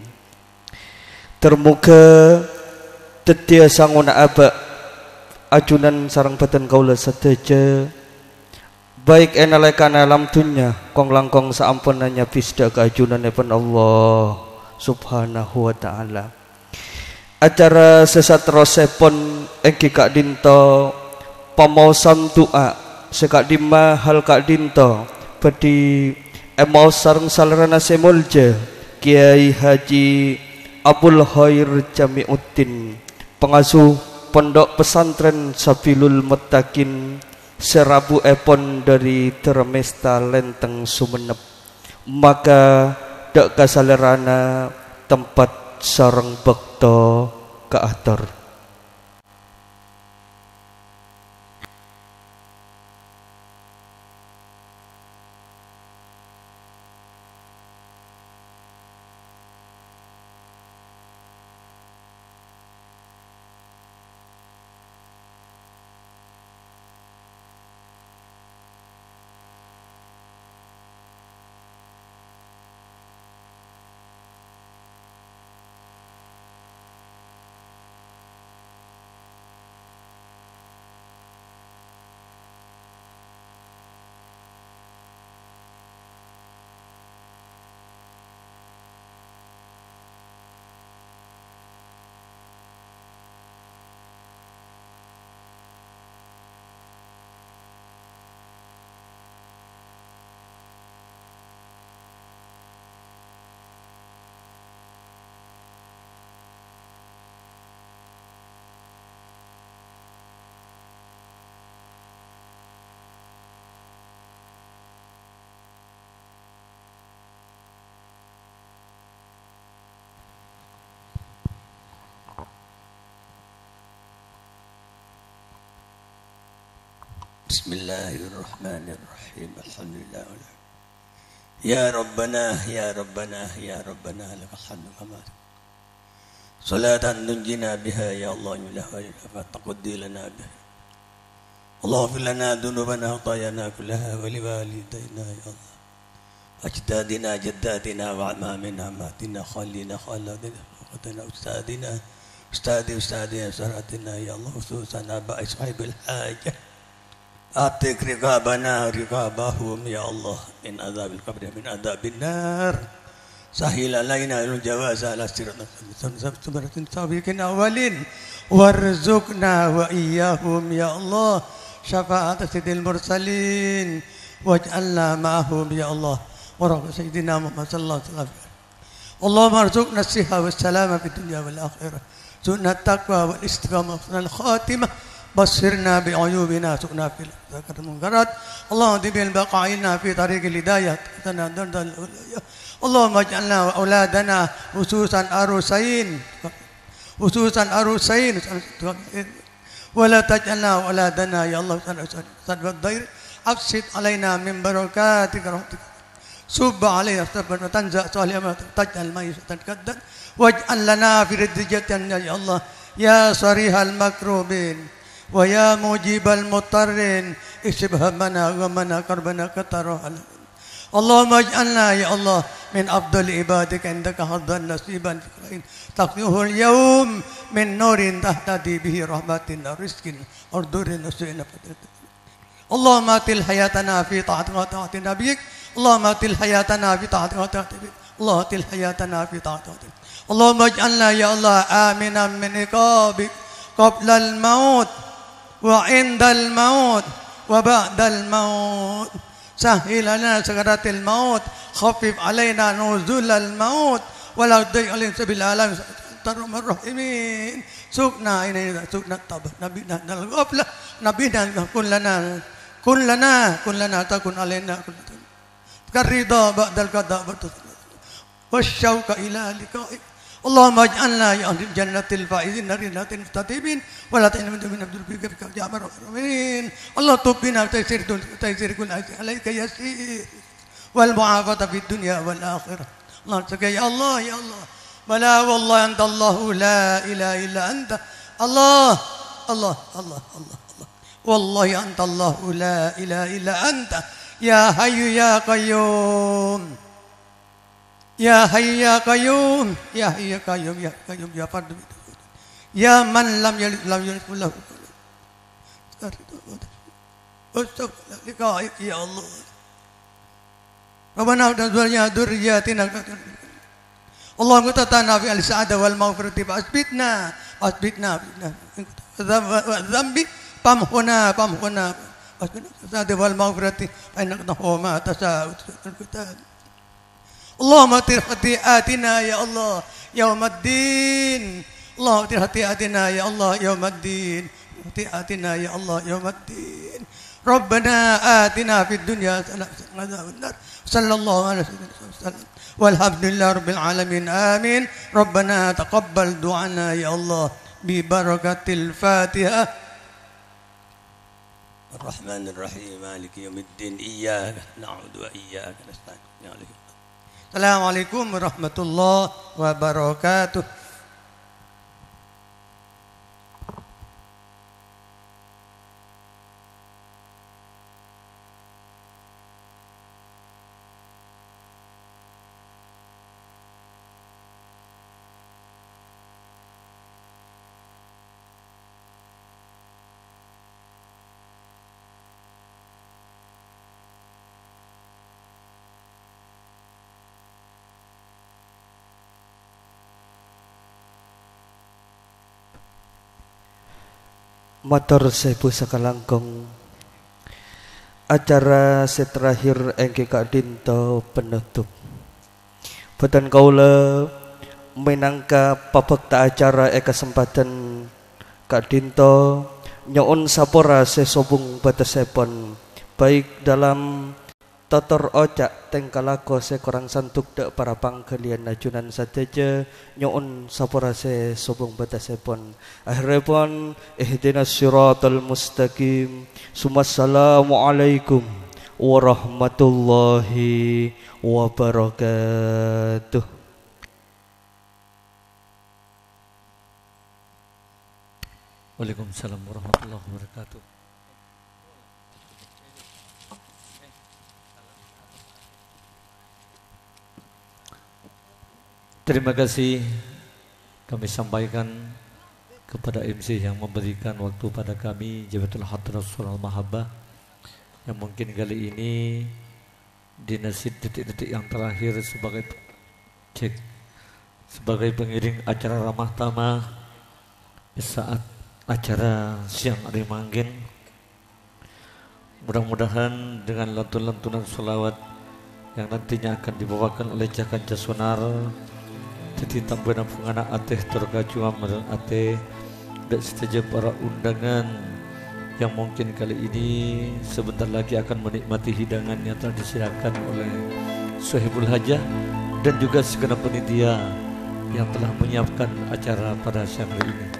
termuka tetia sanguna aba ajunan sareng badan kaula sedaja baik enalekan alam dunya kong langkong saampunannya bisda keajunanipun Allah subhanahu wa ta'ala. Acara sesatrosipun engki Kak Dinto pamausam doa sekak dima hal Kak Dinto bedi emau sareng salerana semulja Kiai Haji Abdul Khair Jamiuddin pengasuh Pondok Pesantren Sabilul Muttaqin Serabu Epon dari Termesta Lenteng Sumenep. Maka dak kasalerana tempat sareng bekto kaatur. Bismillahirrahmanirrahim. Alhamdulillah. Ya Rabbana, ya Rabbana, ya Rabbana, lakal hamdu kama salatan tunjina biha ya Allah wa taqdi lana biha. Allah fir lana dhunubana khatayana kullaha wa liwalidayna ya Allah. Ajdadina jaddatina wa amamina amatina khalina khaladina qatana ustadina ustadi ustadina saratina ya Allah khususan aba ishabil hajah. Atik rikabana rikabahum ya Allah min adzabil qabri min adzabil nar sahil alaina al jawaza ala siratin sabaratin sabiqin awalin warzuqna wa iyyahum ya Allah syafa'at sayyidil mursalin waj'alna ma'ahum ya Allah wa rabbi sayyidina Muhammad sallallahu alaihi wasallam. Allahumma arzuqna as-sihha was salama fid dunya wal akhirah sunnat taqwa wal istiqamah wal khatimah بصرنا بعيوبنا سقنا في ذكر المنكرات اللهم دبل بقائنا في طريق الهداية اللهم اجعلنا وأولادنا خصوصا أروسين خصوصا أروسين ولا تجعلنا أولادنا يا الله صدق الضير أفسد علينا من بركاتك رحمتك سب علينا استغفر وتنزع صالح ما تجعل ما يتقدم واجعل لنا في ردجة يا الله يا صريح المكروبين ويا مجيب المضطرين اكشف همنا ومنا كربنا كترها اللهم اجعلنا يا الله من افضل عبادك عندك حظا نصيبا تقيه اليوم من نور تهتدي به رحمة رزق اردور نسينا اللهم اتل حياتنا في طاعتك وطاعة نبيك اللهم اتل حياتنا في طاعتك وطاعة نبيك اللهم اتل حياتنا في طاعتك اللهم اجعلنا يا الله آمنا من عقابك قبل الموت وعند الموت وبعد الموت سهل لنا سكرات الموت خفف علينا نزول الموت ولا تضيق علينا سبيل العالم ترحم الراحمين سوقنا إلينا سوقنا الطبع نبينا الغفلة نبينا كن لنا كن لنا كن لنا تكن علينا كالرضا بعد القضاء والشوق إلى لقائك اللهم اجعلنا يا أهل الجنة الفائزين جنة المستطيبين ولا تجعلنا من عبد الفقير يا أمر الراحمين الله طب بنا تيسير تيسير كل عليك يسير والمعافاة في الدنيا والآخرة الله سكي يا الله يا الله بلا والله أنت الله لا إله إلا أنت الله الله الله الله الله والله أنت الله لا إله إلا أنت يا حي يا قيوم يا حي يا قيوم يا حي يا قيوم يا قيوم يا فرد يا من لم يلد لم يولد له وارزقنا لقائك يا الله ربنا وتزوجنا ذرياتنا اللهم تتنا في السعادة والمغفرة فأثبتنا فأثبتنا الذنب فامحنا فامحنا السعادة والمغفرة فإنك تهوى ما تشاء اللهم اغفر خطيئاتنا يا الله يوم الدين اللهم اغفر خطيئاتنا يا الله يوم الدين خطيئاتنا يا الله يوم الدين ربنا آتنا في الدنيا حسنة وعذاب النار صلى الله عليه وسلم والحمد لله رب العالمين آمين ربنا تقبل دعانا يا الله ببركة الفاتحة الرحمن الرحيم مالك يوم الدين إياك نعبد وإياك نستعين السلام عليكم ورحمة الله وبركاته. Matur sebu sakalangkung acara seterakhir engke Kak Dinto penutup. Boten kaula minangka pabekta acara e kesempatan Kak Dinto nyuwun sapura sesobung batesipun baik dalam Totor ocak tengkalako se korang santuk dak para pangkalian najunan sateja nyuun sapurase sobong batasepon akhiripun ihdinas siratal mustaqim sumassalamu alaikum warahmatullahi wabarakatuh. Waalaikumsalam warahmatullahi wabarakatuh. Terima kasih kami sampaikan kepada M C yang memberikan waktu pada kami Jabatul Hadrah Surah Mahabbah yang mungkin kali ini di nasib detik-detik yang terakhir sebagai cek sebagai pengiring acara ramah tamah di saat acara siang hari manggen. Mudah-mudahan dengan lantunan-lantunan sholawat yang nantinya akan dibawakan oleh Jakan Jasunar jadi tambahan pengana ateh terkaju amalan ateh dan saja para undangan yang mungkin kali ini sebentar lagi akan menikmati hidangan yang telah disediakan oleh Sohibul Hajah dan juga segenap panitia yang telah menyiapkan acara pada siang hari ini.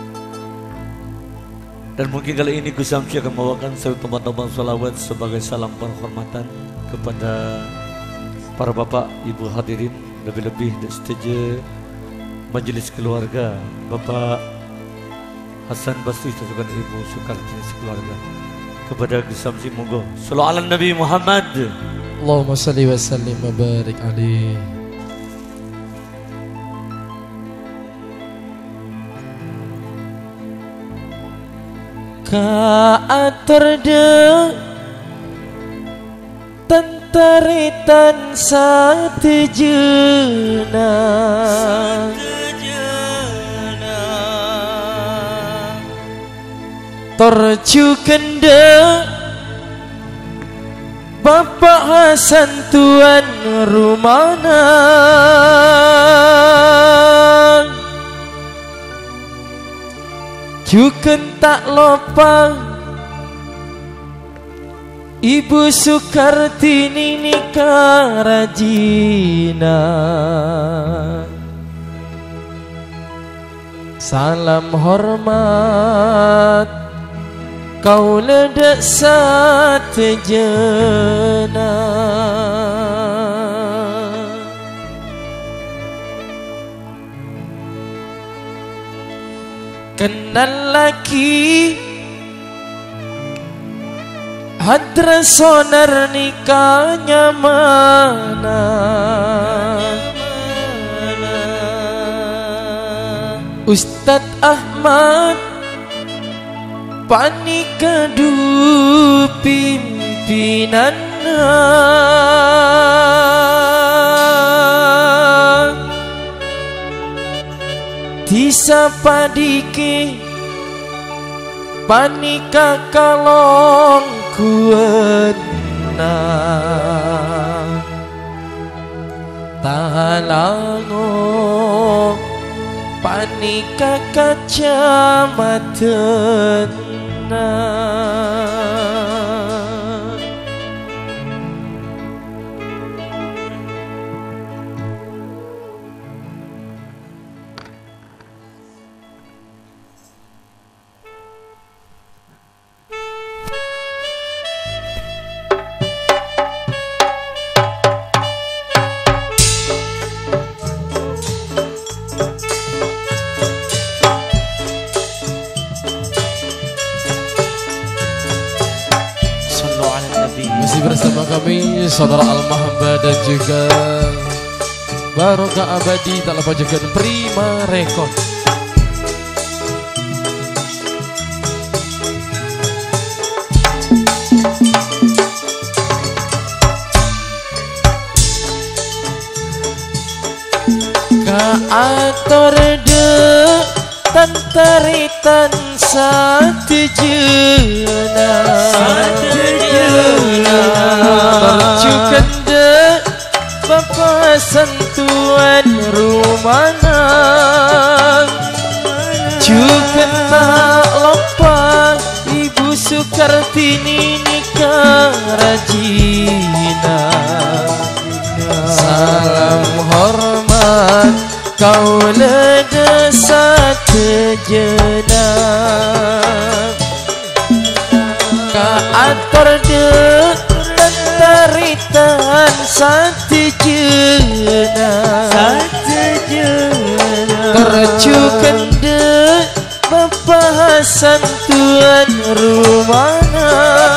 Dan mungkin kali ini Gus Samsi akan membawakan satu teman-teman salawat sebagai salam penghormatan kepada para bapak ibu hadirin, lebih-lebih di stage majelis keluarga Bapak Hasan Basri dan juga Ibu Sukarti sekeluarga. Kepada Gus Samsi monggo sallu ala Nabi Muhammad. Allahumma salli wa sallim wa barik alaihi. Ka atur de taritan satejena torju kenda Bapak Hasan Tuan Rumana juga tak lupa Ibu Sukartini nikah rajina. Salam hormat kau ledak satejena. Kenal lagi Hadrah Sonar nikahnya mana? Ustadz Ahmad panikadu pimpinan Tisa padiki panika kalong kuena talango panika kacamatena Masih bersama kami saudara Al-Mahamba dan juga Barokah Abadi tak lupa juga Prima Record. Kaator de tantaritan satejena satejena tercukan de Bapak Santuan Rumana juga tak lupa Ibu Sukartini nikah rajina salam hormat kau ledesat sejenak Kaator de tantaritan satejena satejena tercukan de Bapak Santuan Rumana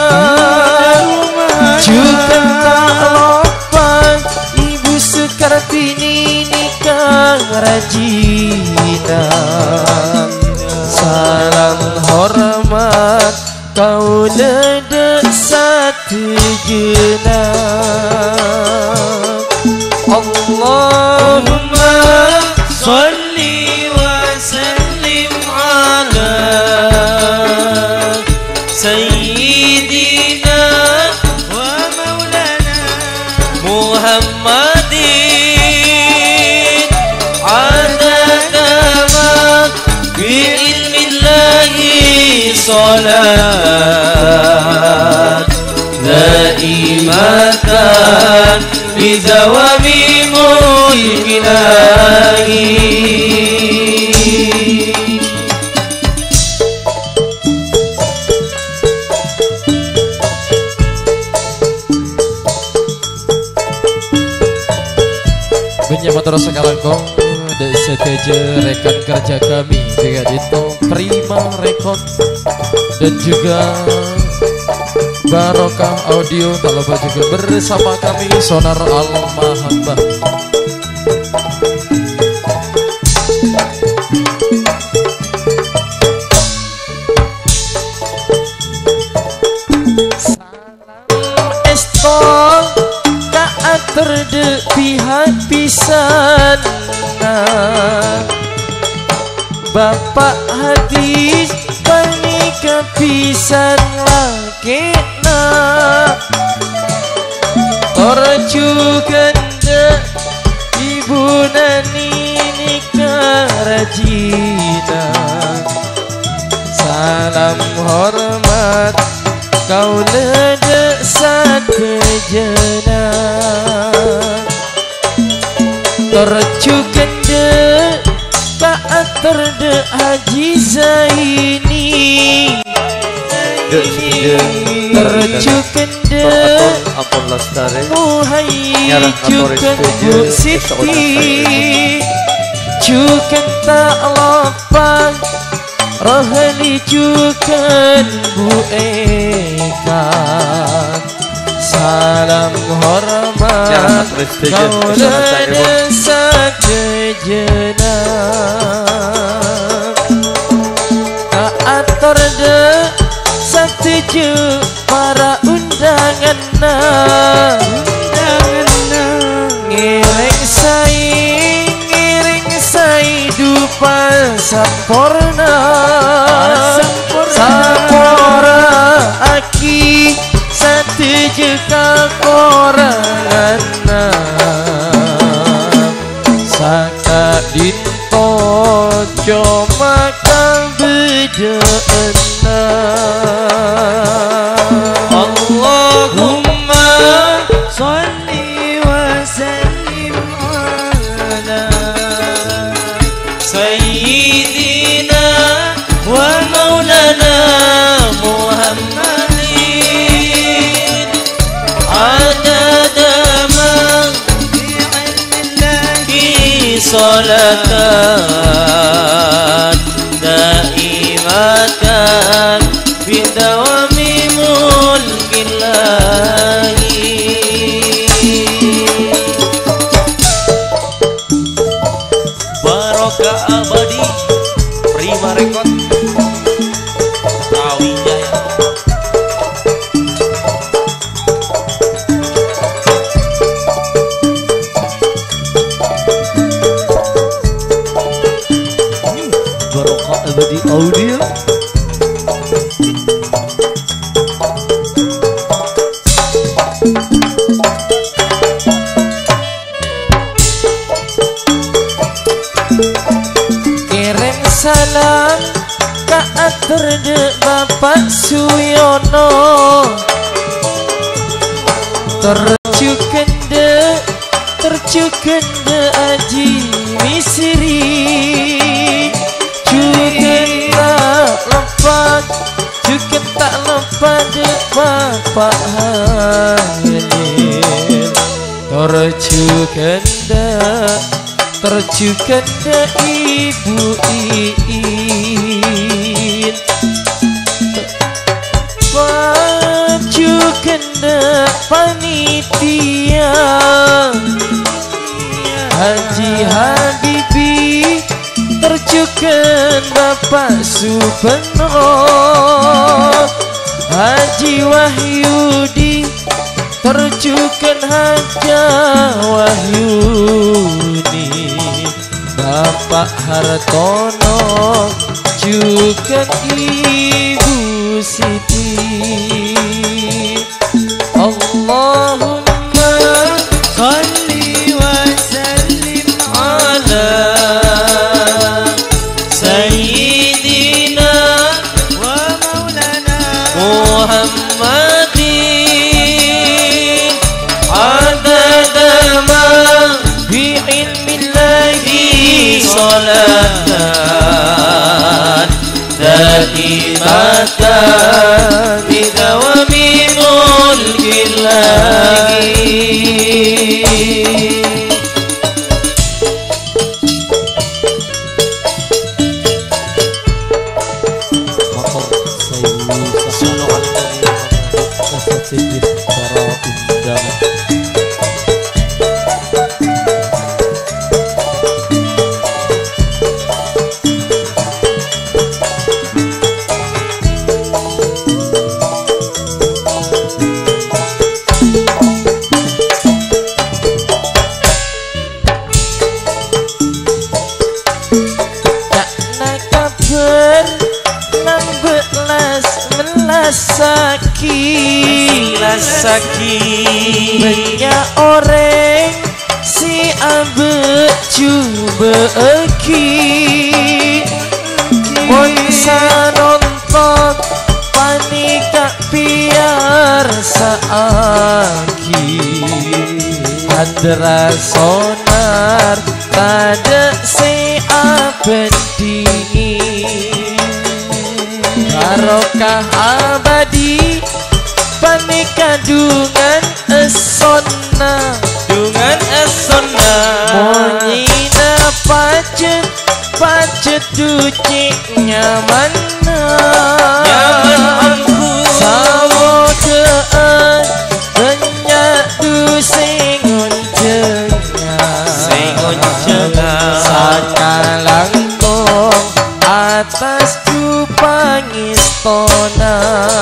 juga tak lupa Ibu Sukartini nikah rajina salam hormat kau ledesat sejenak Allahumma sholli wa sallim ala sayyidina wa maulana Muhammadin adada ma bi'ilmillahi salat daimatan bizawami mulkilahi Menyapa terus sekarang kong dan seteja rekan kerja kami dengan itu Prima Record dan juga Barokah Audio tak lupa juga bersama kami Sonar Al-Mahamba. Salam estol kaatur de pihak pisan Bapak hadis panika pisan lakena torjukan de Ibu Nani nikah rajina salam hormat kau ledesat sejenak tercukan de kaatur de Haji Zaini tercukan de Muhayyi cukan Bu Siti cukan tak lupa Rohani cukan Bu Eka salam hormat kau ledesat sejenak kaator de setuju para undangan ngiring sai ngiring sai dupa sampurna sampurna aki setuju kakorangan saka dinto cuma kang beda Allahumma sholli wa sallim ala sayyidina wa maulana Muhammadin adada ma fi ilmillahi salatan daimatan bidawami mulkillahi barokah abadi Prima Record Brawijaya. Barokah Abadi Audio. kirim salam ka atur de Bapak Suyono tercukende tercukende Aji Misri cuken tak lepat cuken tak lepat de Bapak Halil tercukende tercukende Ibu Iin tercukende panitia Haji Habibi tercuken Bapak Supeno Haji Wahyudi tercuken Haja Wahyuni Bapak Hartono cuken Ibu Siti Allahumma sholli wa sallim ala sayyidina wa maulana Muhammadin adada ma bi ilmillahi salatan daimatan bidawami mulkillahi. Saki Saki banyak orang si abe cuba eki monsa nonton panika biar saaki adra sonar tada si abe dingin barokah abadi panika dungan esonna dungan esonna monyina pacet pacet duci nyaman nyaman aku sawo dean banyak du singon jengah singon jengah sakalang tong atas du pangis kona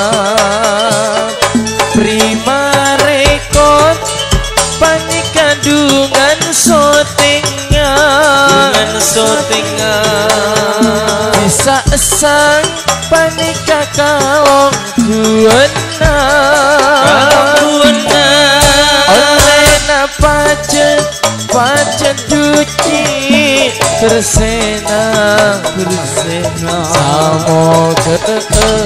prima rekod panikadungan sotingan dengan sotingan bisa esang panika kalong kuena kalong kuena oleh na pacet pacet duci bersena bersena Samo ke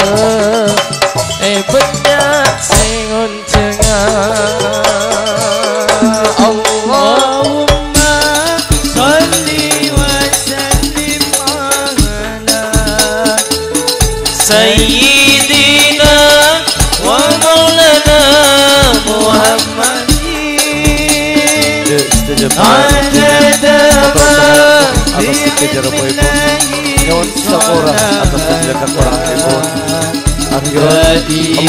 eh banyak sengon cengar Allahumma sholli wa sallim ala sayyidina wa maulana Muhammadin atas kejar apa ibu nyawan seorang atas menjaga orang ibu akhirat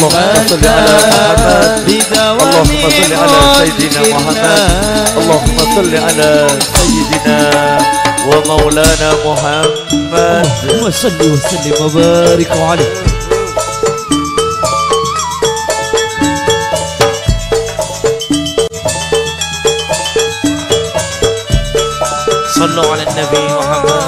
Allahumma salli ala Muhammad Allahumma salli ala Sayyidina Muhammad Allahumma salli ala Sayyidina wa maulana Muhammad Allahumma salli wa sallim wa barik alaihi sallu ala Nabi Muhammad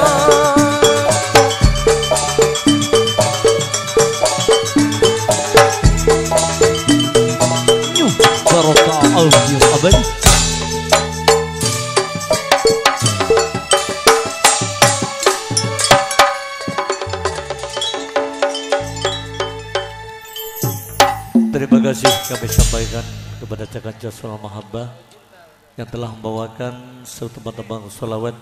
barakah al-abadi terima kasih kami sampaikan kepada Cakap Jaswal Mahabbah yang telah membawakan teman-teman sholawat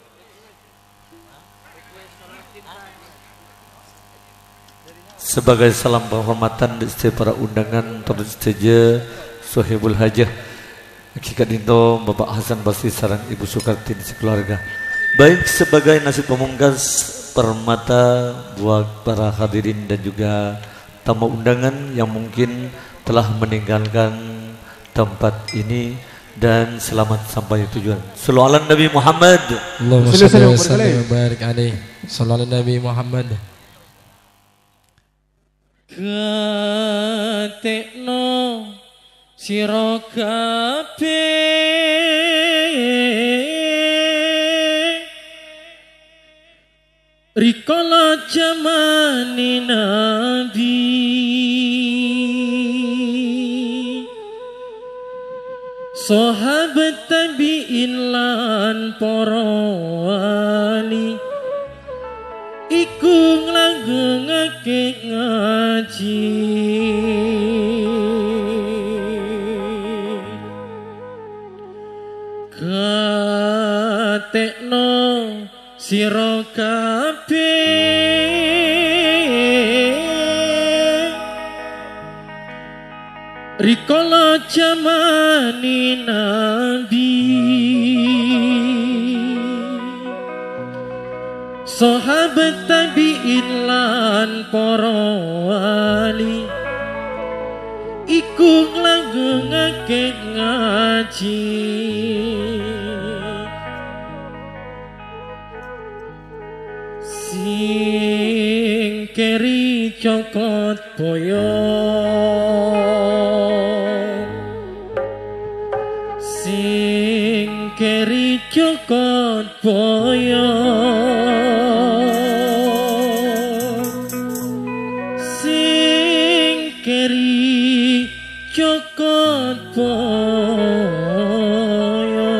sebagai salam penghormatan di setiap para undangan turut setuju Sohibul Hajah Hakikat Dinto Bapak Hasan Basri sarang Ibu Sukarti di sekeluarga. Baik sebagai nasib pemungkas permata buat para hadirin dan juga tamu undangan yang mungkin telah meninggalkan tempat ini dan selamat sampai tujuan. Sallu ala Nabi Muhammad. Allahumma shalli wa sallim wa barik alaihi. Sallu ala Nabi Muhammad. Katekno sira kabeh rikala jamani Nabi sahabat tabi'in lan para wali iku nglanggengake ngaji katekno sira kabeh rikala jamani Nabi sahabat tabi'in lan para wali iku nglanggengake ngaji sing keri cokot boyo sing keri cokot boyo sing keri cokot boyo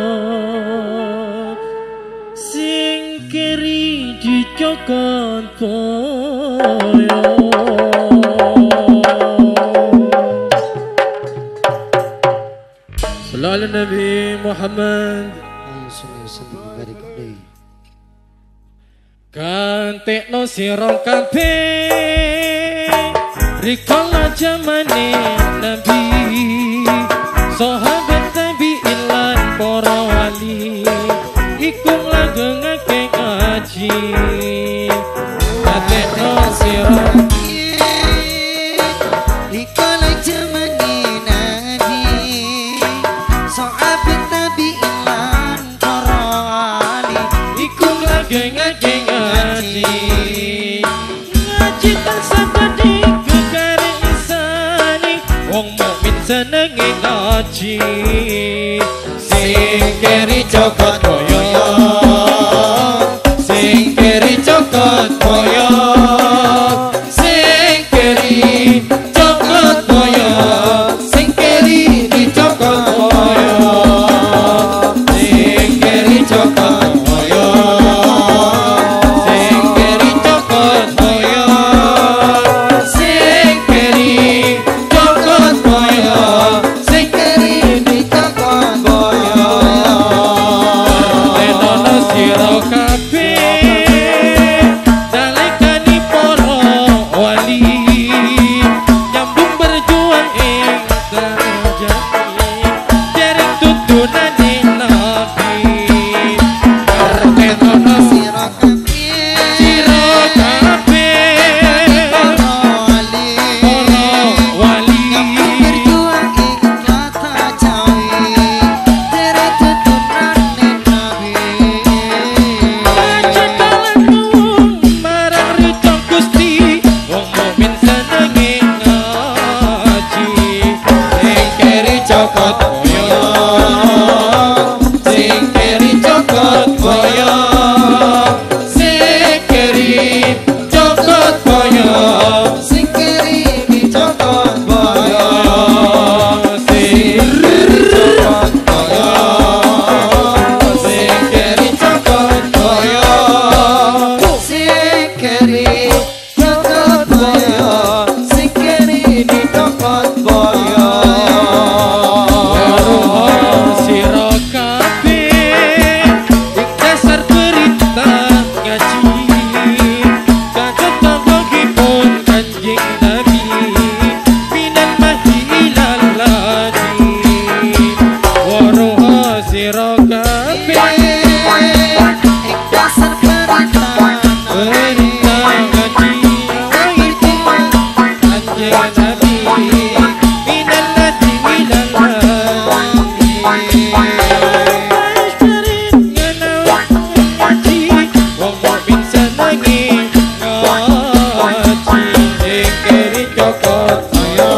sing keri dicokot boyo Sallallahu Nabi Muhammad kantekno sira kabeh rikala jamane Nabi sahabat tabi'in lan para wali iku nglanggengake ngaji kantekno sira rikala jamane Nabi sahabat tabi'in lan para wali iku nglanggengake ngaji ngaji Sabadi kekarisani wong mukmin senenge ngaji sing keri cokot boyo sing keri cokot boyo sing keri cokot boyo sing keri dicokot boyo sing keri cokot boyo sing keri cokot boyo sing keri cokot boyo sing keri dicokot boyo enono sira kabeh dalekani para wali nyambung berjuang ing darajati dereng tuntunane nabi enono Sira kabeh sira kabeh para wali para wali berjuang ing kata jawi dere tuturane nabi Cekalan nuwun marang Ridho Gusti wong mukmin senenge ngaji sing keri cokot boyo sing keri cokot boyo sing keri cokot boyo sing keri dicokot boyo sing keri cokot boyo sing keri cokot boyo sing keri cokot boyo sing keri dicokot boyo sira kabeh ing dasar berita ngaji kagem tanggungipun Kanjeng Nabi minal mahdi ilal ladi waruha sira kabeh ing dasar berita berita ngaji itu Kanjeng Nabi minal mahdi ilal ladi Spirit ngenau ngaji wong mukmin senenge ngaji sing keri cokot boyo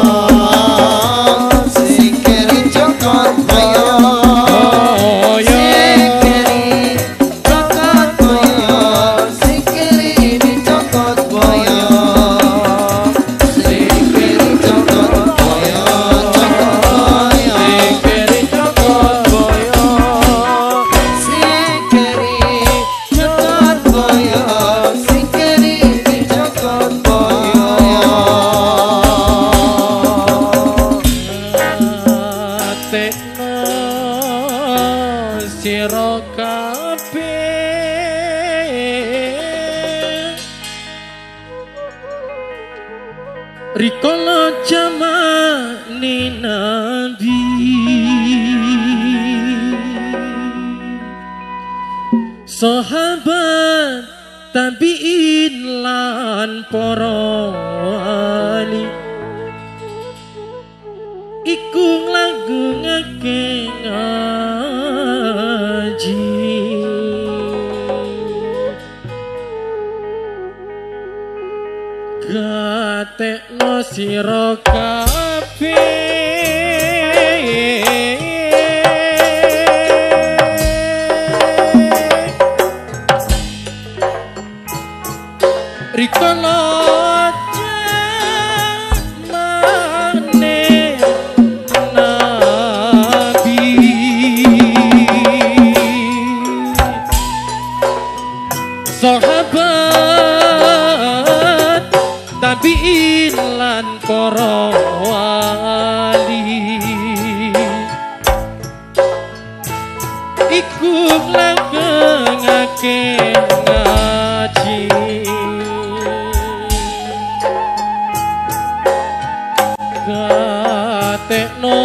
sing keri cokot boyo boyo sing keri cokot boyo sing keri dicokot boyo sing keri cokot boyo cokot boyo sing keri cokot boyo sing keri cokot boyo sing keri dicokot boyo tekno sira kabeh rikala jamane nabi sahabat tabiin lan para wali iku nglagungake ngaji gatekno sira kabeh rikala jamane nabi sahabat tabiin lan para wali iku langgengake ngaji gatekno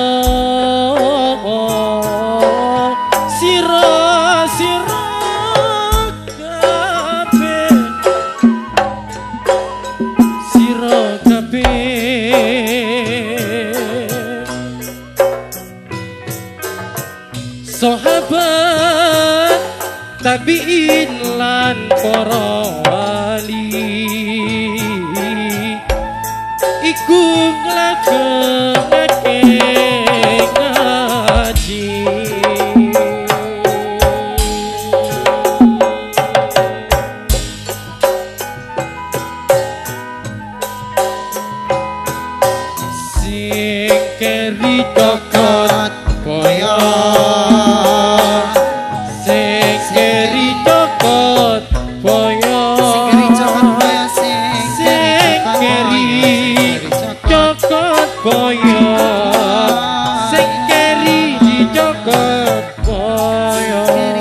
sira sira kabeh sira kabeh sahabat tabiin lan para wali agung lagengake ngaji sing keri cokot boyo sing keri cokot boyo sing keri cokot boyo sing keri cokot boyo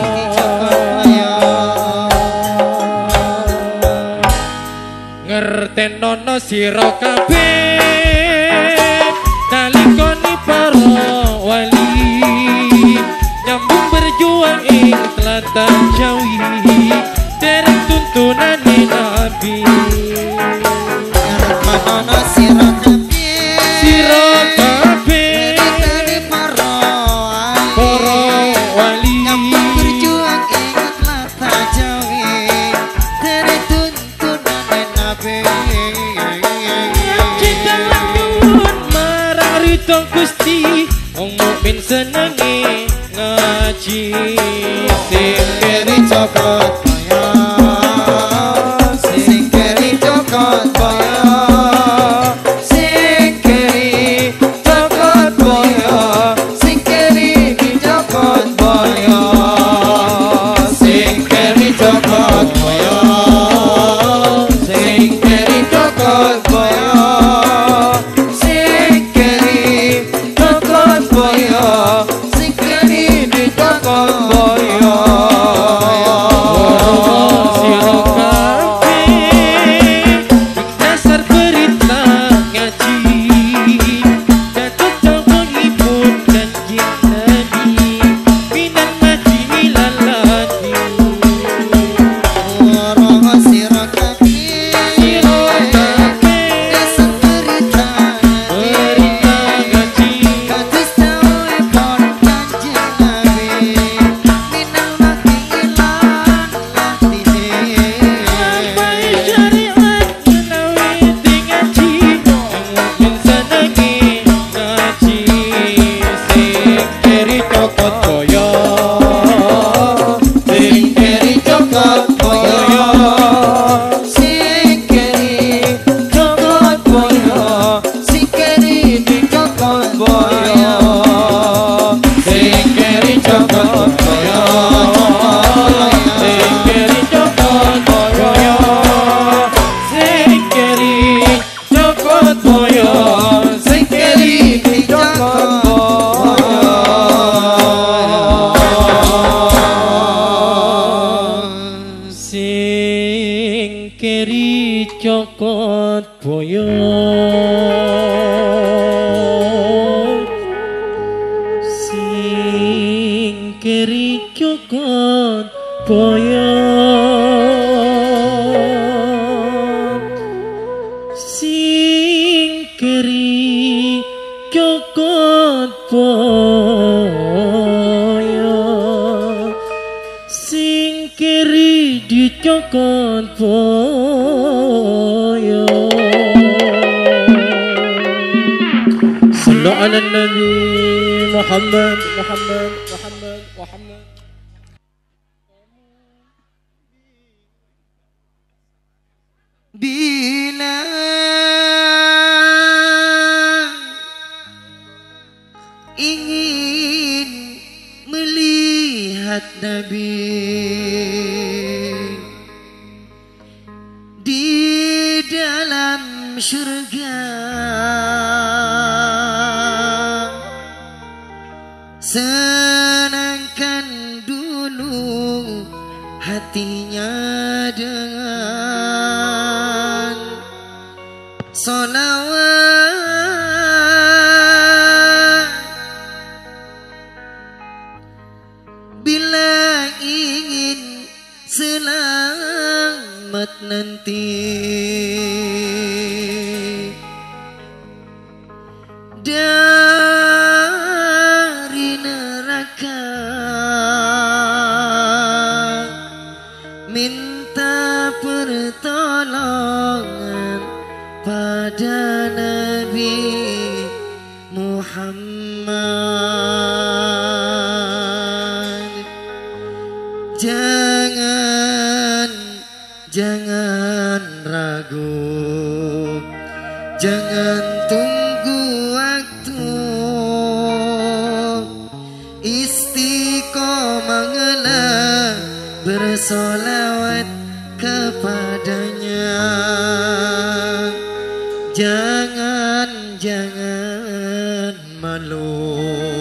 ngertenono sira kabeh nalikoni para wali nyambung berjuang ing tlatah Jawi derek tuntunan Nabi ngertenono sira kabeh sira kabeh nalikoni para wali nyambung berjuang ing tlatah Jawi derek tuntunan Nabi cinta lamun marang ridho Gusti wong mukmin senenge ngaji sing keri cokot boyo sing keri cokot boyo sing keri cokot boyo sing keri cokot boyo sing keri cokot boyo sing keri cokot boyo sing keri cokot boyo sing keri cokot boyo sira kabeh dasar berita ngaji dados jawabipun kanjeng Nabi minan mati milalati Woro sira kabeh sira kabeh dasar berita berita ngaji kados dawuhipun Kanjeng Nabi minal mati ilang latine sampai syariat menawiti ngaji mungkin senengi ngaji sing keri cokot boyo sing keri cokot boyo sing keri cokot boyo sing keri cokot boyo sing keri cokot boyo sing keri cokot boyo sing keri cokot boyo sing keri cokot boyo sing keri cokot boyo sing keri cokot boyo sing keri cokot boyo sing keri dicokot boyo sallu ala nabi Muhammad Muhammad Muhammad Muhammad bila ingin melihat Nabi di dalam surga senangkan dulu hatinya dengan solawat bila ingin selamat nanti dari neraka minta pertolongan pada Nabi Muhammad. Jangan, jangan ragu, jangan tunggu waktu, istiqomahlah bersolawat kepadanya. Jangan, jangan malu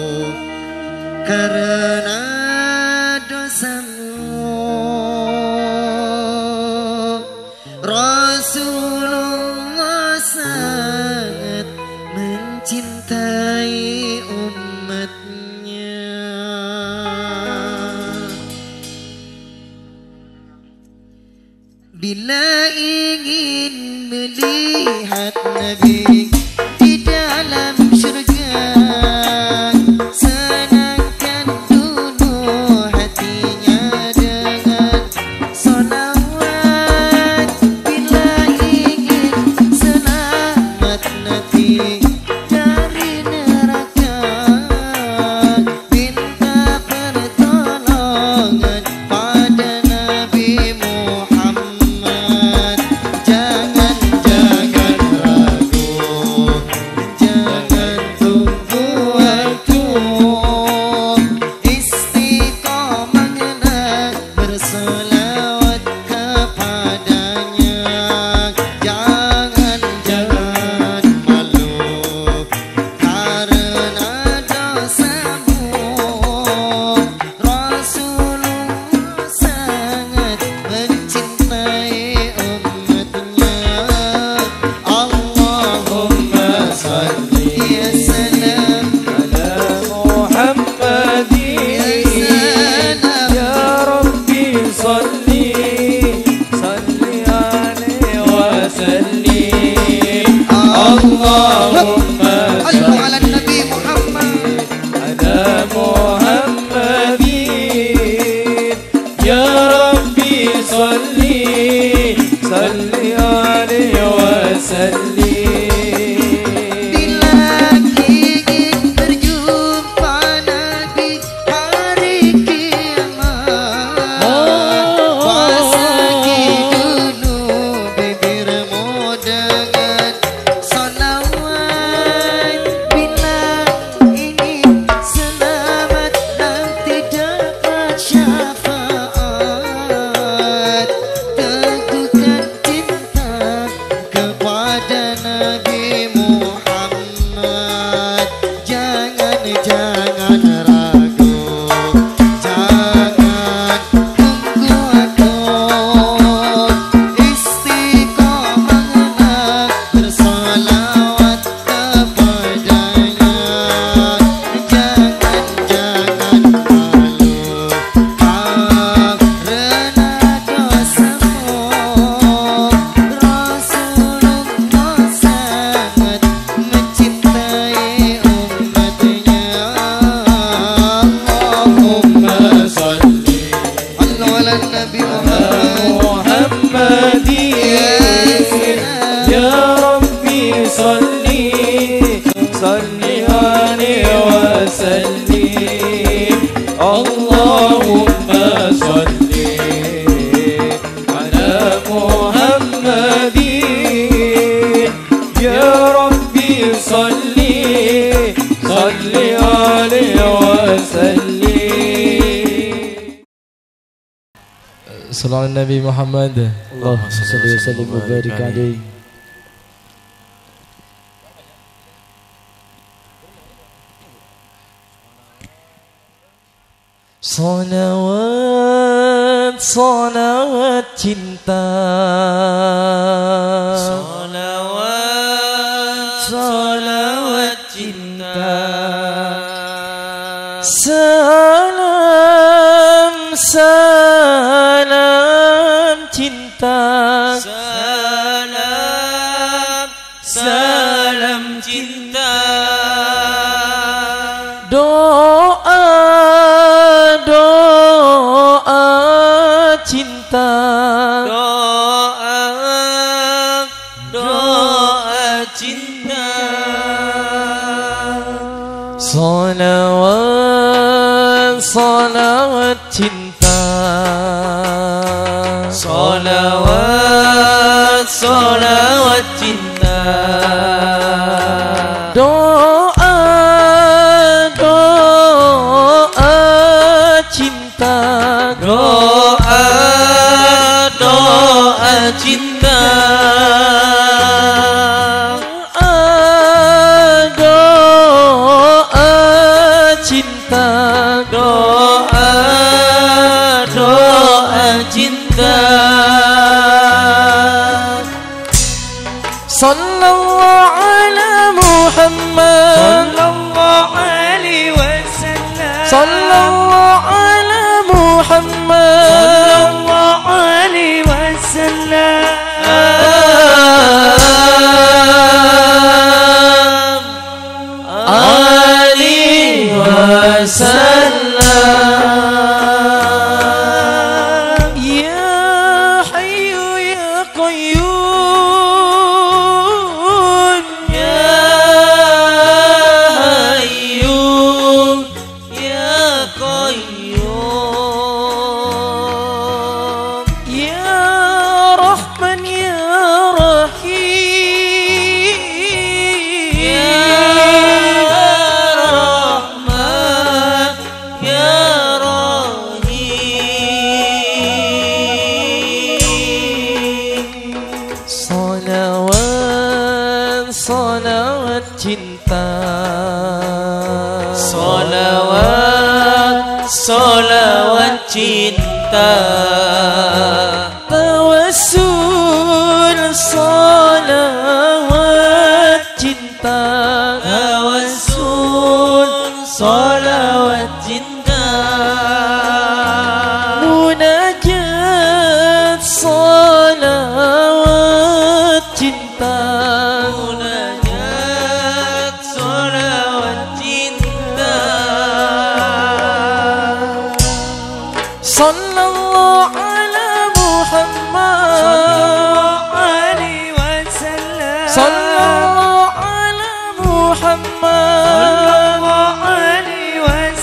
karena dosamu. Rasulullah sangat mencintai umatnya. Bila ingin melihat Nabi di dalam syurga, senangkan dulu hatinya dengan salawat. Bila ingin selamat nanti dari neraka, minta pertolongan pada Nabi Muhammad. Jangan, jangan ragu, jangan tunggu waktu, istiqomahlah bersolawat kepadanya. Jangan, jangan malu karena dosamu. Rasulullah sangat mencintai umatnya. Allahumma salli ya salam ala Muhammadin ya Rabbi salli salli alaihi wa sallim. Allahumma Sallu ala Nabi Muhammad. ala Muhammadin ya Rabbi salli salli alaihi wa sallim. Bila ingin berjumpa Nabi hari kiamat, wasaki dulu bibirmu dengan salawat. Bila ingin selamat nanti dapat syafaat, teguhkan cinta kepada Nabi Muhammad. Jangan, jangan ragu, jangan tunggu aku, istiqomahlah bersolawat kepadanya. Jangan, jangan malu karena dosamu. Rasulullah sangat mencintai umatnya. Allahumma salli sallu ala Nabi Muhammad. Muhammadin ya Rabbi salli salli alaihi wa sallim. Allahumma salli ala Muhammadin ya Rabbi salli salli alaihi wa sallim. Sallallahu alaihi Nabi Muhammad. Allahumma salli wa sallim wa barik alaihi. Salawat, salawat cinta. Salawat, salawat cinta. Salam, salam cinta. Salam, salam cinta. Doa, doa cinta. Doa, doa cinta. Doa doa cinta. Doa doa cinta. Doa cinta. Doa doa cinta. Sallallahu ala Muhammad. Sallallahu alaihi wasallam. Sallallahu ala Muhammad. Sallallahu alaihi wasallam. Ali wasallam. Ya Hayyu ya Qayyum. Ya Hayyu ya Qayyum. Ya Rahman ya Rahim. Ya Rahman ya Rahim. Salawat salawat cinta. Salawat salawat cinta. Tawassul salawat cinta. Tawassul salawat cinta. Munajat salawat cinta. Munajat salawat cinta. Sallallahu ala Muhammad. Sallallahu alaihi wasallam. Sallallahu ala Muhammad. Sallallahu alaihi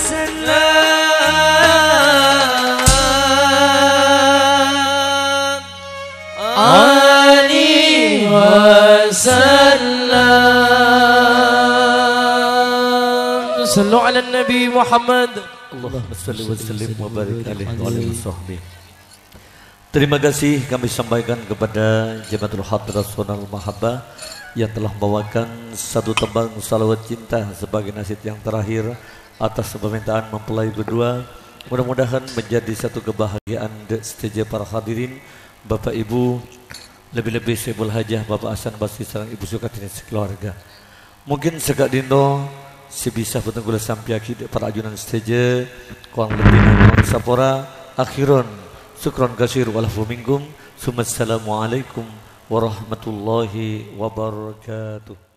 wasallam. Ali wasallam. Sallu ala Nabi Muhammad. Allahumma shalli wa sallim wa barik alaihi wa alihi wasahbihi. Terima kasih kami sampaikan kepada Jematul Hadrat Sonal Mahabbah yang telah membawakan satu tembang salawat cinta sebagai nasib yang terakhir atas permintaan mempelai berdua. Mudah-mudahan menjadi satu kebahagiaan di stage para hadirin, Bapak Ibu, lebih-lebih Sebul Hajah, Bapak Hasan Basri, sareng Ibu Sukatini sekeluarga. Mungkin sekak dino si bisa betul sampiaki para ajunan stage kurang lebih non sapora akhiron sukron kasir walafu minkum. Assalamualaikum warahmatullahi wabarakatuh.